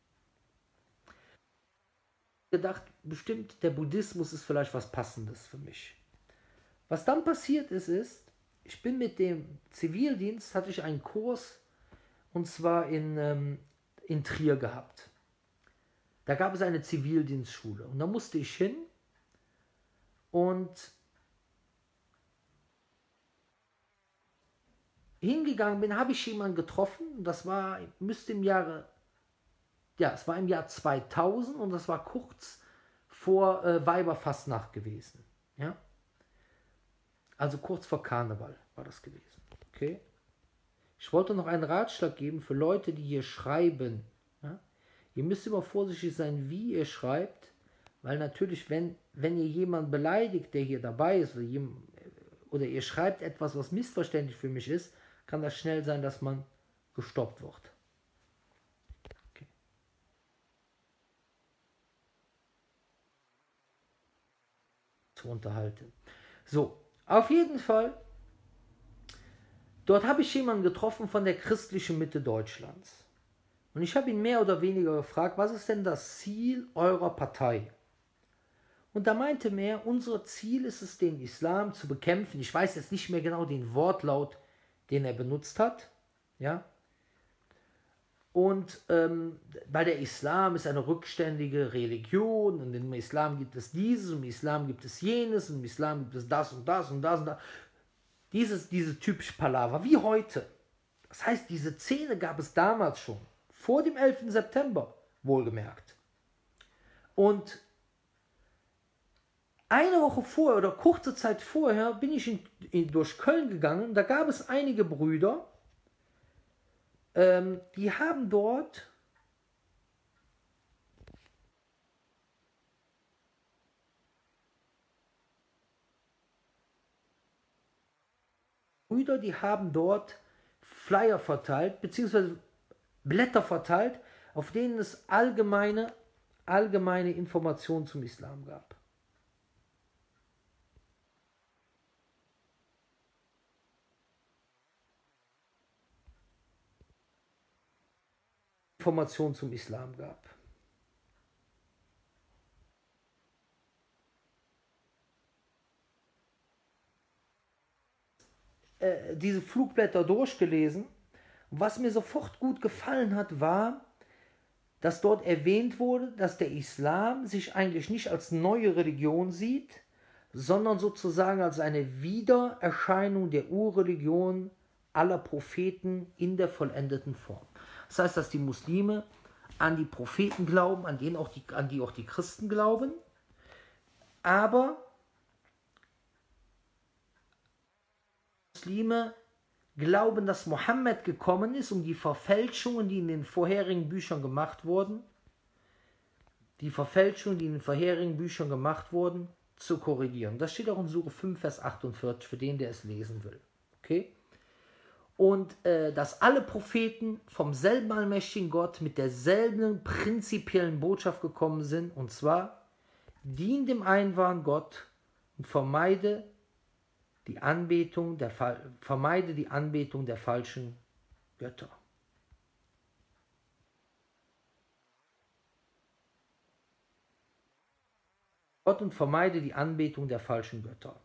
Ich habe gedacht, bestimmt, der Buddhismus ist vielleicht was Passendes für mich. Was dann passiert ist, ist, ich bin mit dem Zivildienst, hatte ich einen Kurs, und zwar in, ähm, in Trier gehabt. Da gab es eine Zivildienstschule und da musste ich hin und hingegangen bin, habe ich jemanden getroffen, das war, müsste im Jahre, ja, es war im Jahr zweitausend und das war kurz vor äh, Weiberfastnacht gewesen, ja. Also kurz vor Karneval war das gewesen. Okay? Ich wollte noch einen Ratschlag geben für Leute, die hier schreiben. Ja? Ihr müsst immer vorsichtig sein, wie ihr schreibt, weil natürlich, wenn, wenn ihr jemanden beleidigt, der hier dabei ist, oder, jemand, oder ihr schreibt etwas, was missverständlich für mich ist, kann das schnell sein, dass man gestoppt wird. Okay. Zu unterhalten. So. Auf jeden Fall, dort habe ich jemanden getroffen von der christlichen Mitte Deutschlands. Und ich habe ihn mehr oder weniger gefragt, was ist denn das Ziel eurer Partei? Und da meinte er, unser Ziel ist es, den Islam zu bekämpfen. Ich weiß jetzt nicht mehr genau den Wortlaut, den er benutzt hat. Ja? Und ähm, weil der Islam ist eine rückständige Religion und im Islam gibt es dieses, und im Islam gibt es jenes, und im Islam gibt es das und das und das und das. Dieses, diese typische Palaver, wie heute. Das heißt, diese Szene gab es damals schon, vor dem elften September, wohlgemerkt. Und eine Woche vorher oder kurze Zeit vorher bin ich in, in, durch Köln gegangen. Da gab es einige Brüder, ähm, die haben dort Brüder, die haben dort Flyer verteilt, beziehungsweise Blätter verteilt, auf denen es allgemeine, allgemeine Informationen zum Islam gab. Informationen zum Islam gab. Äh, diese Flugblätter durchgelesen. Was mir sofort gut gefallen hat, war, dass dort erwähnt wurde, dass der Islam sich eigentlich nicht als neue Religion sieht, sondern sozusagen als eine Wiedererscheinung der Urreligion aller Propheten in der vollendeten Form. Das heißt, dass die Muslime an die Propheten glauben, an, denen auch die, an die auch die Christen glauben, aber Muslime glauben, dass Mohammed gekommen ist, um die Verfälschungen, die in den vorherigen Büchern gemacht wurden, die Verfälschungen, die in den vorherigen Büchern gemacht wurden, zu korrigieren. Das steht auch in Sure fünf, Vers achtundvierzig, für den, der es lesen will. Okay? Und äh, dass alle Propheten vom selben allmächtigen Gott mit derselben prinzipiellen Botschaft gekommen sind, und zwar, dien dem einen wahren Gott und vermeide die Anbetung der, vermeide die Anbetung der falschen Götter. Gott und vermeide die Anbetung der falschen Götter.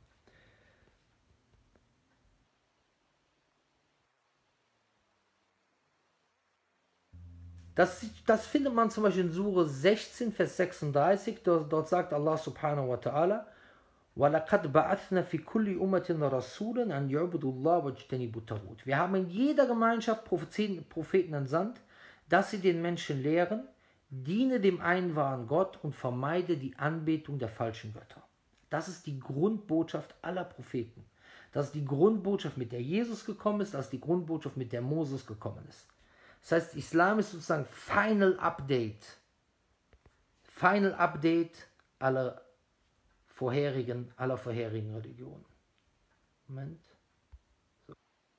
Das, das findet man zum Beispiel in Sure sechzehn, Vers sechsunddreißig. Dort, dort sagt Allah subhanahu wa ta'ala: وَلَقَدْ بَعَثْنَا فِي كُلِّ أُمَّةٍ رَسُولًا أَنْ يَعْبُدُوا اللَّهَ وَاجْتَنِبُوا الطَّاغُوتَ. Wir haben in jeder Gemeinschaft Propheten, Propheten entsandt, dass sie den Menschen lehren, diene dem einen wahren Gott und vermeide die Anbetung der falschen Götter. Das ist die Grundbotschaft aller Propheten. Das ist die Grundbotschaft, mit der Jesus gekommen ist, das ist die Grundbotschaft, mit der Moses gekommen ist. Das heißt, Islam ist sozusagen Final Update. Final Update aller vorherigen, aller vorherigen Religionen. Moment. So.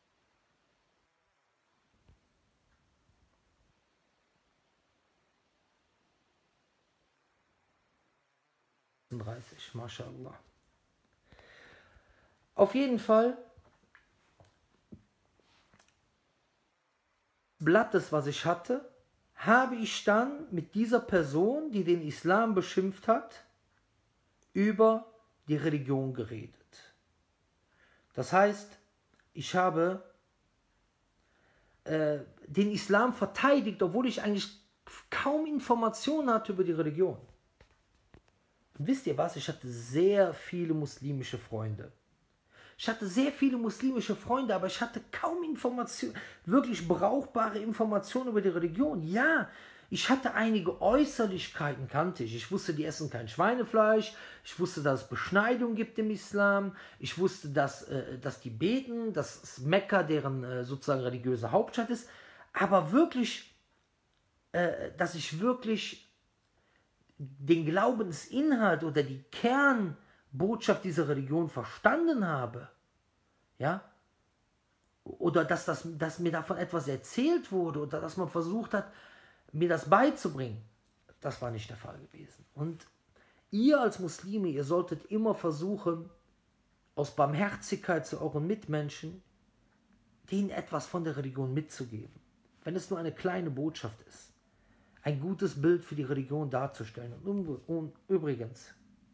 dreißig, MashaAllah. Auf jeden Fall, Blattes, was ich hatte, habe ich dann mit dieser Person, die den Islam beschimpft hat, über die Religion geredet. Das heißt, ich habe äh, den Islam verteidigt, obwohl ich eigentlich kaum Informationen hatte über die Religion. Und wisst ihr was? Ich hatte sehr viele muslimische Freunde. Ich hatte sehr viele muslimische Freunde, aber ich hatte kaum Informationen, wirklich brauchbare Informationen über die Religion. Ja, ich hatte einige Äußerlichkeiten, kannte ich. Ich wusste, die essen kein Schweinefleisch. Ich wusste, dass es Beschneidung gibt im Islam. Ich wusste, dass, äh, dass die beten, dass Mekka deren äh, sozusagen religiöse Hauptstadt ist. Aber wirklich, äh, dass ich wirklich den Glaubensinhalt oder die Kernbotschaft dieser Religion verstanden habe, ja, oder dass, das, dass mir davon etwas erzählt wurde oder dass man versucht hat, mir das beizubringen, das war nicht der Fall gewesen. Und ihr als Muslime, ihr solltet immer versuchen, aus Barmherzigkeit zu euren Mitmenschen, denen etwas von der Religion mitzugeben. Wenn es nur eine kleine Botschaft ist. Ein gutes Bild für die Religion darzustellen. Und, und übrigens,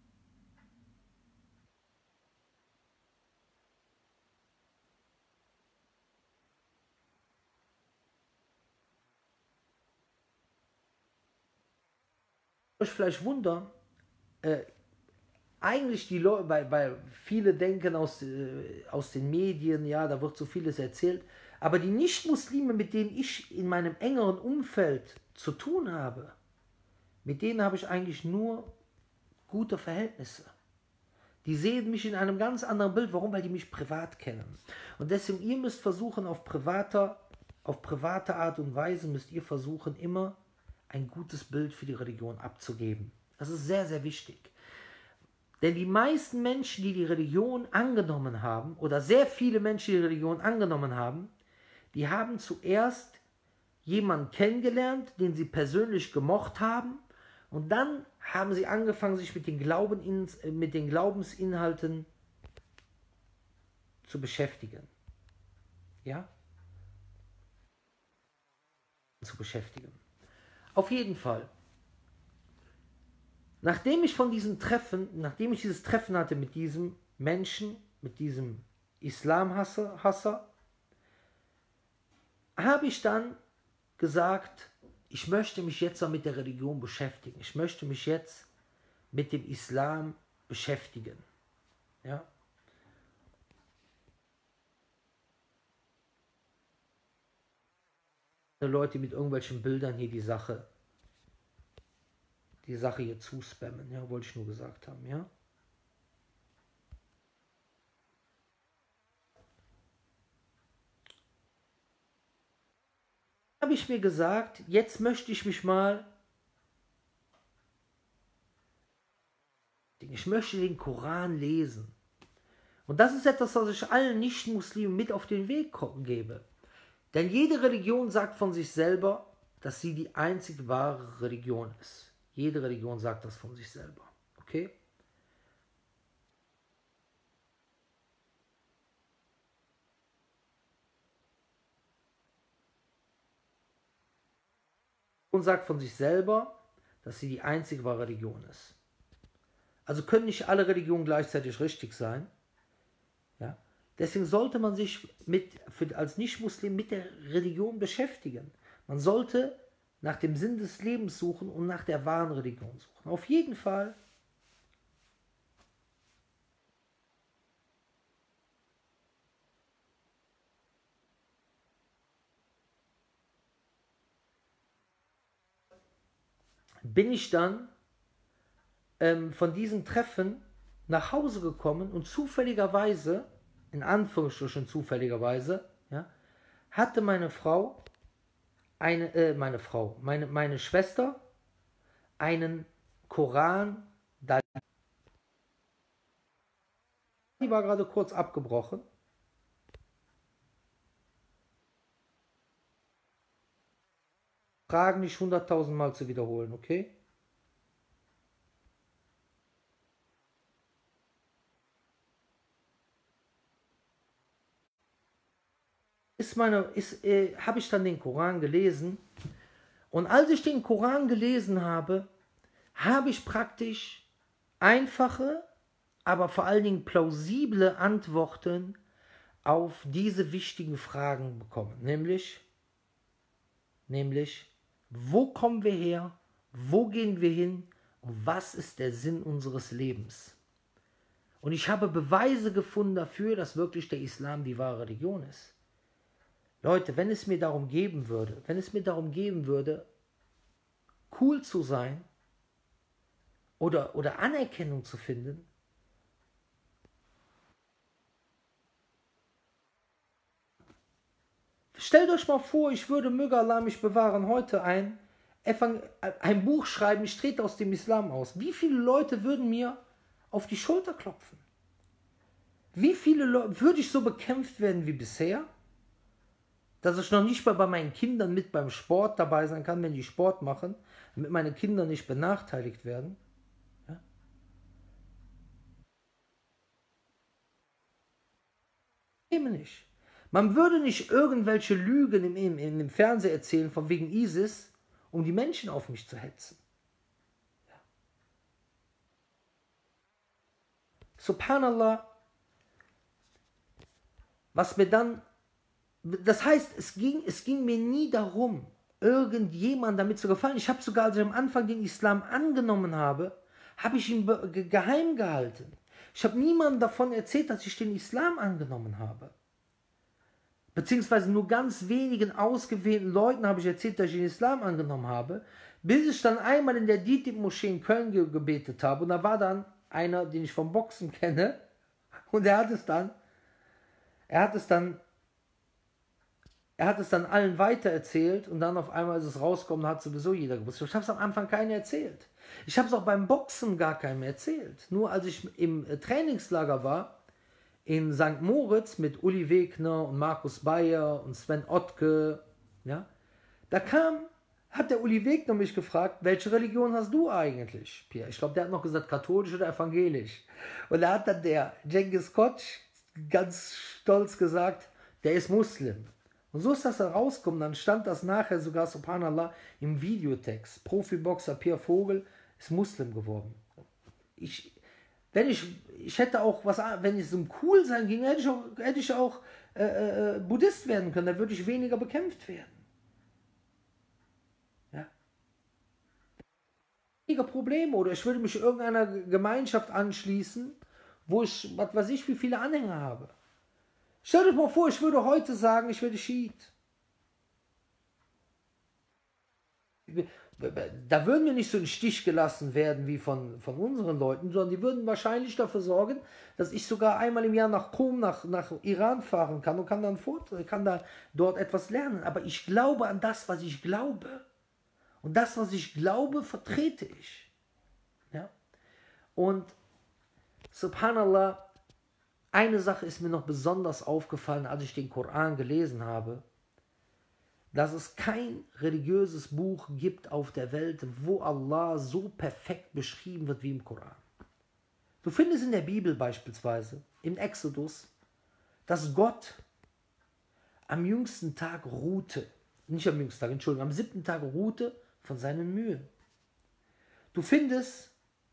euch vielleicht wundern, äh, eigentlich die Leute, weil, weil viele denken aus, äh, aus den Medien, ja, da wird so vieles erzählt, aber die Nicht-Muslime, mit denen ich in meinem engeren Umfeld zu tun habe, mit denen habe ich eigentlich nur gute Verhältnisse. Die sehen mich in einem ganz anderen Bild. Warum? Weil die mich privat kennen. Und deswegen, ihr müsst versuchen, auf privater, auf private Art und Weise müsst ihr versuchen, immer ein gutes Bild für die Religion abzugeben. Das ist sehr, sehr wichtig. Denn die meisten Menschen, die die Religion angenommen haben, oder sehr viele Menschen, die die Religion angenommen haben, die haben zuerst jemanden kennengelernt, den sie persönlich gemocht haben, und dann haben sie angefangen, sich mit den, Glauben, mit den Glaubensinhalten zu beschäftigen. Ja? Zu beschäftigen. Auf jeden Fall. Nachdem ich von diesem Treffen, nachdem ich dieses Treffen hatte mit diesem Menschen, mit diesem Islamhasser, Hasser, habe ich dann gesagt, ich möchte mich jetzt mit der Religion beschäftigen. Ich möchte mich jetzt mit dem Islam beschäftigen. Ja? Leute mit irgendwelchen Bildern hier die Sache, die Sache hier zuspammen, ja, wollte ich nur gesagt haben, ja. Habe ich mir gesagt, jetzt möchte ich mich mal, ich möchte den Koran lesen. Und das ist etwas, was ich allen Nicht-Muslimen mit auf den Weg gebe. Denn jede Religion sagt von sich selber, dass sie die einzig wahre Religion ist. Jede Religion sagt das von sich selber. Okay? Und sagt von sich selber, dass sie die einzig wahre Religion ist. Also können nicht alle Religionen gleichzeitig richtig sein. Ja? Deswegen sollte man sich mit, für, als Nicht-Muslim mit der Religion beschäftigen. Man sollte nach dem Sinn des Lebens suchen und nach der wahren Religion suchen. Auf jeden Fall. Bin ich dann ähm, von diesem Treffen nach Hause gekommen und zufälligerweise, in Anführungsstrichen zufälligerweise, ja, hatte meine Frau, eine, äh, meine Frau, meine, meine Schwester, einen Koran, da die war gerade kurz abgebrochen. Fragen nicht hunderttausend Mal zu wiederholen, okay? Ist meine, ist, äh, habe ich dann den Koran gelesen, und als ich den Koran gelesen habe, habe ich praktisch einfache, aber vor allen Dingen plausible Antworten auf diese wichtigen Fragen bekommen, nämlich, nämlich, wo kommen wir her, wo gehen wir hin und was ist der Sinn unseres Lebens? Und ich habe Beweise gefunden dafür, dass wirklich der Islam die wahre Religion ist. Leute, wenn es mir darum geben würde, wenn es mir darum geben würde, cool zu sein oder, oder Anerkennung zu finden, stellt euch mal vor, ich würde, möge Allah mich bewahren, heute ein, ein Buch schreiben, ich trete aus dem Islam aus. Wie viele Leute würden mir auf die Schulter klopfen? Wie viele Leute, würde ich so bekämpft werden wie bisher? Dass ich noch nicht mal bei meinen Kindern mit beim Sport dabei sein kann, wenn die Sport machen, damit meine Kinder nicht benachteiligt werden. Ja? Eben nicht. Man würde nicht irgendwelche Lügen im, im, im Fernsehen erzählen, von wegen ISIS, um die Menschen auf mich zu hetzen. Ja. Subhanallah, was mir dann, das heißt, es ging, es ging mir nie darum, irgendjemand damit zu gefallen. Ich habe sogar, als ich am Anfang den Islam angenommen habe, habe ich ihn geheim gehalten. Ich habe niemandem davon erzählt, dass ich den Islam angenommen habe. Beziehungsweise nur ganz wenigen ausgewählten Leuten habe ich erzählt, dass ich den Islam angenommen habe, bis ich dann einmal in der D I T I B-Moschee in Köln ge gebetet habe, und da war dann einer, den ich vom Boxen kenne, und er hat es dann, er hat es dann, er hat es dann allen weitererzählt und dann auf einmal ist es rausgekommen, hat sowieso jeder gewusst. Ich habe es am Anfang keinem erzählt. Ich habe es auch beim Boxen gar keinem erzählt. Nur als ich im Trainingslager war, in Sankt Moritz mit Uli Wegner und Markus Bayer und Sven Ottke, ja, da kam, hat der Uli Wegner mich gefragt, welche Religion hast du eigentlich, Pierre? Ich glaube, der hat noch gesagt, katholisch oder evangelisch. Und da hat dann der Cengiz Koç ganz stolz gesagt, der ist Muslim. Und so ist das herausgekommen, dann stand das nachher sogar, subhanallah, im Videotext. Profiboxer Pierre Vogel ist Muslim geworden. Ich, wenn ich, ich hätte auch was, wenn es um cool sein ging, hätte ich auch, hätte ich auch äh, äh, Buddhist werden können, dann würde ich weniger bekämpft werden. Ja. Weniger Probleme, oder ich würde mich irgendeiner Gemeinschaft anschließen, wo ich, was weiß ich, wie viele Anhänger habe. Stell dir mal vor, ich würde heute sagen, ich werde Schiit. Da würden wir nicht so in den Stich gelassen werden wie von, von unseren Leuten, sondern die würden wahrscheinlich dafür sorgen, dass ich sogar einmal im Jahr nach Qom, nach, nach Iran fahren kann und kann dann fort, kann da dort etwas lernen. Aber ich glaube an das, was ich glaube. Und das, was ich glaube, vertrete ich. Ja? Und subhanallah, eine Sache ist mir noch besonders aufgefallen, als ich den Koran gelesen habe, dass es kein religiöses Buch gibt auf der Welt, wo Allah so perfekt beschrieben wird wie im Koran. Du findest in der Bibel beispielsweise, im Exodus, dass Gott am jüngsten Tag ruhte, nicht am jüngsten Tag, Entschuldigung, am siebten Tag ruhte von seinen Mühen. Du findest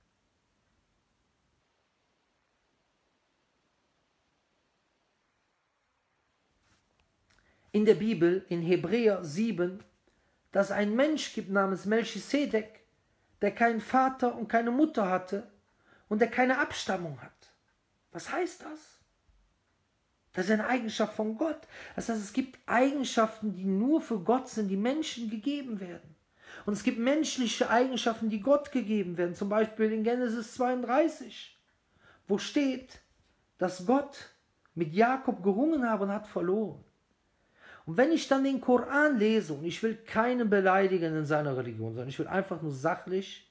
in der Bibel, in Hebräer sieben, dass es einen Mensch gibt namens Melchisedek, der keinen Vater und keine Mutter hatte und der keine Abstammung hat. Was heißt das? Das ist eine Eigenschaft von Gott. Das heißt, es gibt Eigenschaften, die nur für Gott sind, die Menschen gegeben werden. Und es gibt menschliche Eigenschaften, die Gott gegeben werden. Zum Beispiel in Genesis zweiunddreißig, wo steht, dass Gott mit Jakob gerungen habe und hat verloren. Und wenn ich dann den Koran lese, und ich will keinen beleidigen in seiner Religion, sondern ich will einfach nur sachlich,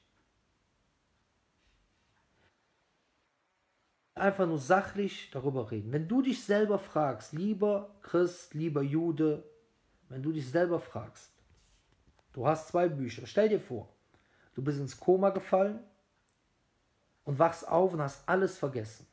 einfach nur sachlich darüber reden. Wenn du dich selber fragst, lieber Christ, lieber Jude, wenn du dich selber fragst, du hast zwei Bücher, stell dir vor, du bist ins Koma gefallen und wachst auf und hast alles vergessen.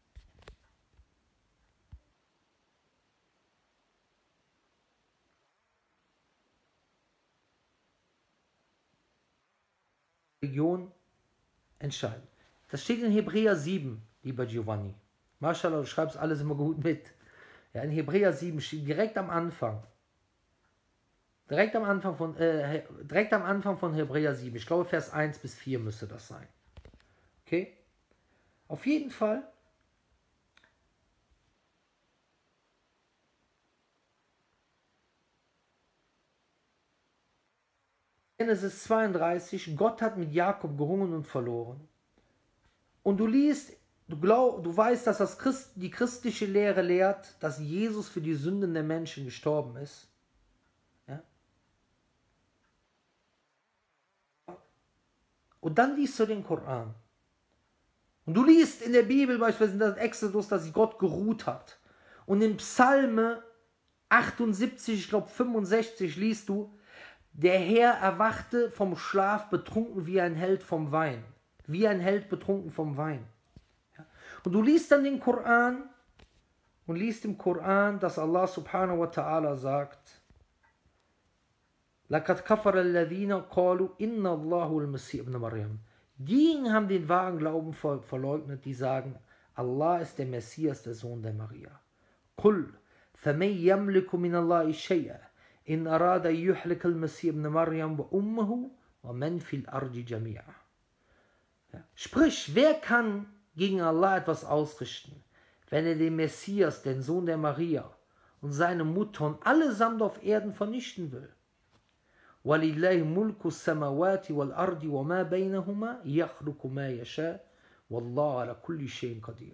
Religion entscheiden. Das steht in Hebräer sieben, lieber Giovanni. Mashallah, du schreibst alles immer gut mit. Ja, in Hebräer sieben steht direkt am Anfang. Direkt am Anfang von, äh, direkt am Anfang von Hebräer sieben. Ich glaube, Vers eins bis vier müsste das sein. Okay? Auf jeden Fall. Genesis zweiunddreißig, Gott hat mit Jakob gerungen und verloren. Und du liest, du, glaub, du weißt, dass das Christ, die christliche Lehre lehrt, dass Jesus für die Sünden der Menschen gestorben ist. Ja? Und dann liest du den Koran. Und du liest in der Bibel beispielsweise in der Exodus, dass Gott geruht hat. Und im Psalme achtundsiebzig, ich glaube fünfundsechzig, liest du, der Herr erwachte vom Schlaf betrunken wie ein Held vom Wein. Wie ein Held betrunken vom Wein. Ja. Und du liest dann den Koran und liest im Koran, dass Allah subhanahu wa ta'ala sagt, لَقَدْ كَفَرَ الَّذِينَ قَالُوا إِنَّ اللَّهُ الْمَسِيحُ ابْنُ مَرْيَمَ. Diejenigen haben den wahren Glauben ver verleugnet, die sagen, Allah ist der Messias, der Sohn der Maria. قُلْ فَمَنْ يَمْلِكُ مِنَ اللَّهِ شَيْئًا إِنْ أَرَادَ يُحْلِكَ الْمَسِيحَ ابْنَ مَرْيَمَ وَأُمَّهُ وَمَنْ فِي الْأَرْضِ جَمِيعًا. Ja. Sprich, wer kann gegen Allah etwas ausrichten, wenn er den Messias, den Sohn der Maria und seine Mutter und allesamt auf Erden vernichten will? وَلِلَّهِ مُلْكُ السَّمَوَاتِ وَالْأَرْضِ وَمَا بَيْنَهُمَا يَخْلُقُ مَا يَشَاءُ Wallahu ala kulli shay'in qadir.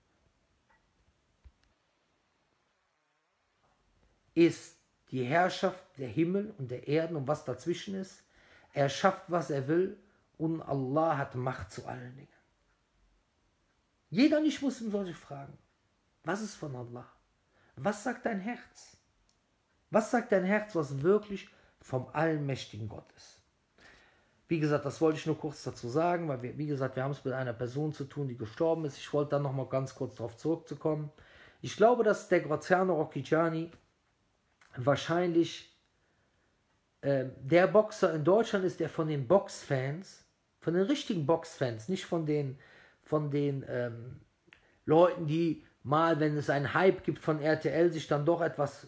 Ist die Herrschaft der Himmel und der Erden und was dazwischen ist. Er schafft, was er will und Allah hat Macht zu allen Dingen. Jeder nicht muss ihm solche fragen. Was ist von Allah? Was sagt dein Herz? Was sagt dein Herz, was wirklich vom allmächtigen Gott ist? Wie gesagt, das wollte ich nur kurz dazu sagen, weil wir, wie gesagt, wir haben es mit einer Person zu tun, die gestorben ist. Ich wollte dann nochmal ganz kurz darauf zurückzukommen. Ich glaube, dass der Graziano Rocchigiani wahrscheinlich äh, der Boxer in Deutschland ist, der von den Boxfans, von den richtigen Boxfans, nicht von den, von den ähm, Leuten, die mal, wenn es einen Hype gibt von R T L, sich dann doch etwas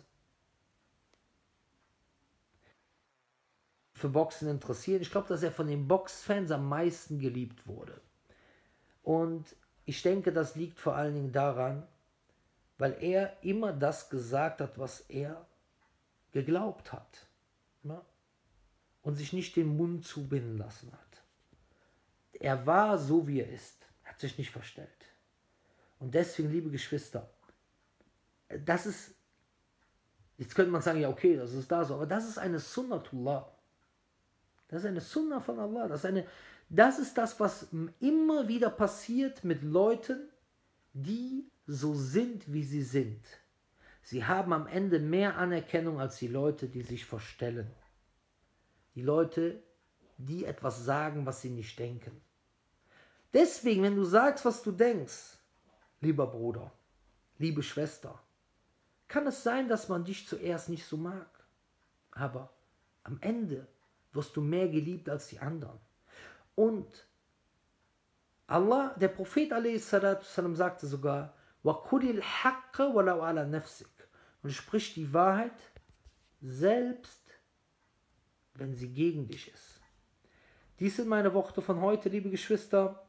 für Boxen interessieren. Ich glaube, dass er von den Boxfans am meisten geliebt wurde. Und ich denke, das liegt vor allen Dingen daran, weil er immer das gesagt hat, was er geglaubt hat. Ja? Und sich nicht den Mund zubinden lassen hat. Er war so, wie er ist. Hat sich nicht verstellt. Und deswegen, liebe Geschwister, das ist, jetzt könnte man sagen, ja okay, das ist da so, aber das ist eine Sunnatullah. Das ist eine Sunna von Allah. Das ist, eine, das ist das, was immer wieder passiert mit Leuten, die so sind, wie sie sind. Sie haben am Ende mehr Anerkennung als die Leute, die sich verstellen. Die Leute, die etwas sagen, was sie nicht denken. Deswegen, wenn du sagst, was du denkst, lieber Bruder, liebe Schwester, kann es sein, dass man dich zuerst nicht so mag. Aber am Ende wirst du mehr geliebt als die anderen. Und Allah, der Prophet a s. sagte sogar, وَقُلِ الْحَقَّ وَلَوْ عَلَى نَفْسِكَ, und sprich die Wahrheit, selbst wenn sie gegen dich ist. Dies sind meine Worte von heute, liebe Geschwister.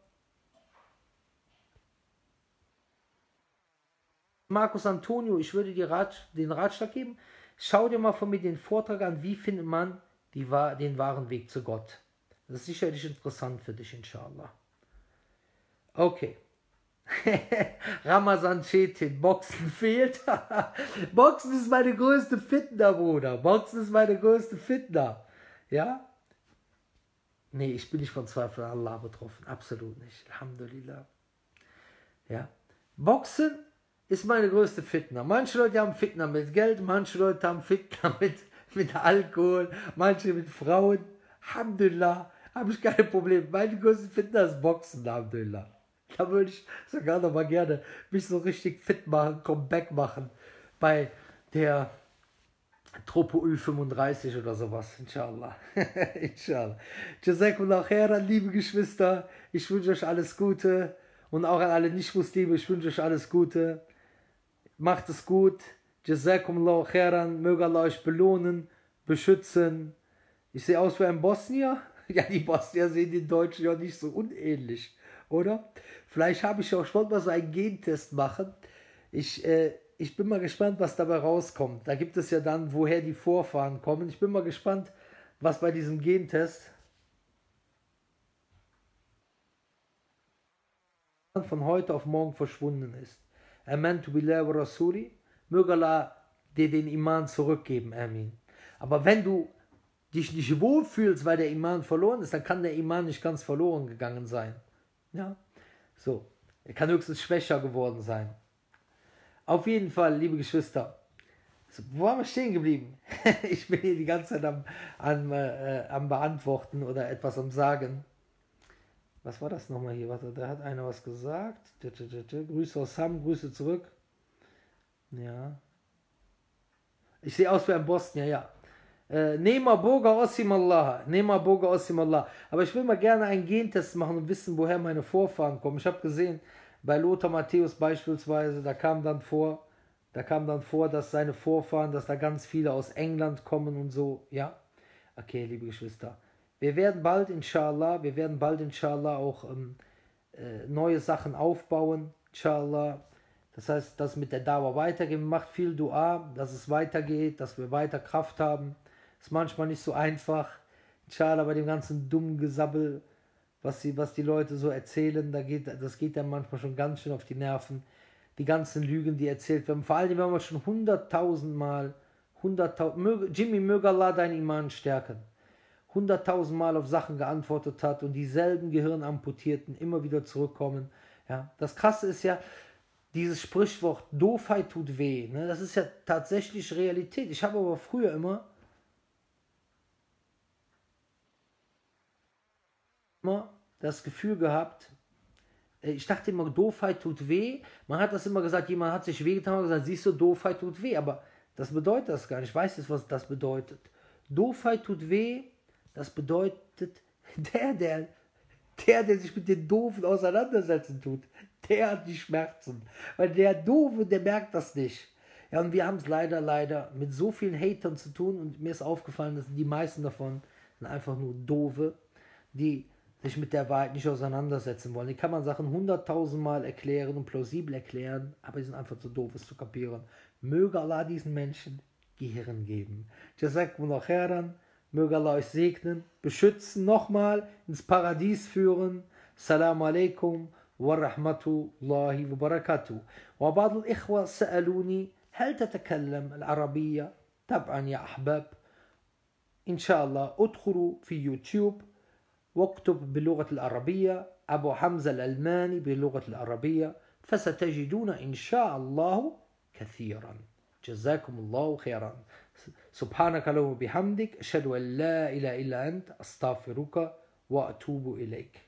Marcus Antonio, ich würde dir Rat, den Ratschlag geben, schau dir mal von mir den Vortrag an, wie findet man die, den wahren Weg zu Gott. Das ist sicherlich interessant für dich, inshallah. Okay. Ramazan Chetin, Boxen fehlt. Boxen ist meine größte Fitna, Bruder. Boxen ist meine größte Fitna. Ja? Nee, ich bin nicht von Zweifel an Allah betroffen. Absolut nicht. Alhamdulillah. Ja? Boxen ist meine größte Fitna. Manche Leute haben Fitna mit Geld, manche Leute haben Fitna mit, mit Alkohol, manche mit Frauen. Alhamdulillah, habe ich keine Probleme. Meine größte Fitna ist Boxen, Alhamdulillah. Da würde ich sogar noch mal gerne mich so richtig fit machen, Comeback machen bei der Truppe Ü fünfunddreißig oder sowas, inshallah. Inshallah. Jazakumullah khairan, liebe Geschwister, ich wünsche euch alles Gute und auch an alle Nicht-Muslime, ich wünsche euch alles Gute. Macht es gut. Jazakumullah khairan, möge Allah euch belohnen, beschützen. Ich sehe aus wie ein Bosnier. Ja, die Bosnier sehen den Deutschen ja nicht so unähnlich, oder? Vielleicht habe ich auch, ich wollte mal so einen Gentest machen. Ich, äh, ich bin mal gespannt, was dabei rauskommt. Da gibt es ja dann, woher die Vorfahren kommen. Ich bin mal gespannt, was bei diesem Gentest von heute auf morgen verschwunden ist. Amantu billahi wa rasuli. Möge Allah dir den Iman zurückgeben. Amin. Aber wenn du dich nicht wohlfühlst, weil der Iman verloren ist, dann kann der Iman nicht ganz verloren gegangen sein. Ja, so. Er kann höchstens schwächer geworden sein. Auf jeden Fall, liebe Geschwister, so, wo haben wir stehen geblieben? Ich bin hier die ganze Zeit am, am, äh, am Beantworten oder etwas am Sagen. Was war das nochmal hier? Warte, da hat einer was gesagt. Grüße aus Hamm, Grüße zurück. Ja. Ich sehe aus wie ein Bosnier, ja. Nema Boga Osim Allah. Nema Boga Osim Allah. Aber ich will mal gerne einen Gentest machen und wissen, woher meine Vorfahren kommen. Ich habe gesehen, bei Lothar Matthäus beispielsweise, da kam dann vor, da kam dann vor, dass seine Vorfahren, dass da ganz viele aus England kommen und so, ja. Okay, liebe Geschwister. Wir werden bald, inshallah, wir werden bald, inshallah, auch ähm, äh, neue Sachen aufbauen, inshallah. Das heißt, dass mit der Dauer weitergehen, macht viel Dua, dass es weitergeht, dass wir weiter Kraft haben. Ist manchmal nicht so einfach, inshallah, bei dem ganzen dummen Gesabbel, was die, was die Leute so erzählen, da geht, das geht dann manchmal schon ganz schön auf die Nerven. Die ganzen Lügen, die erzählt werden. Vor allem, wenn man schon hunderttausend Mal, hunderttausend, Jimmy, möge Allah deinen Iman stärken, hunderttausend Mal auf Sachen geantwortet hat und dieselben Gehirnamputierten immer wieder zurückkommen. Ja, das Krasse ist ja, dieses Sprichwort, Doofheit tut weh, ne, das ist ja tatsächlich Realität. Ich habe aber früher immer, immer das Gefühl gehabt, ich dachte immer, Doofheit tut weh. Man hat das immer gesagt, jemand hat sich wehgetan und gesagt, siehst du, Doofheit tut weh. Aber das bedeutet das gar nicht. Ich weiß jetzt, was das bedeutet. Doofheit tut weh, das bedeutet, der, der, der, der sich mit den Doofen auseinandersetzen tut, der hat die Schmerzen. Weil der Doofe, der merkt das nicht. Ja, und wir haben es leider, leider mit so vielen Hatern zu tun. Und mir ist aufgefallen, dass die meisten davon sind einfach nur Doofe, die sich mit der Wahrheit nicht auseinandersetzen wollen. Die kann man Sachen hunderttausendmal erklären und plausibel erklären, aber die sind einfach zu doof, es zu kapieren. Möge Allah diesen Menschen Gehirn geben. Jazakumullah khairan, möge Allah euch segnen, beschützen, nochmal ins Paradies führen. Assalamu alaikum wa rahmatullahi wa barakatuh. وبعض الإخوة سألوني هل تتكلم العربية؟ طبعا يا أحباب إن شاء الله ادخلوا في يوتيوب واكتب باللغة العربية أبو حمزة الألماني باللغة العربية فستجدون إن شاء الله كثيرا. جزاكم الله خيرا. سبحانك اللهم وبحمدك أشهد أن لا إله إلا أنت أستغفرك وأتوب إليك.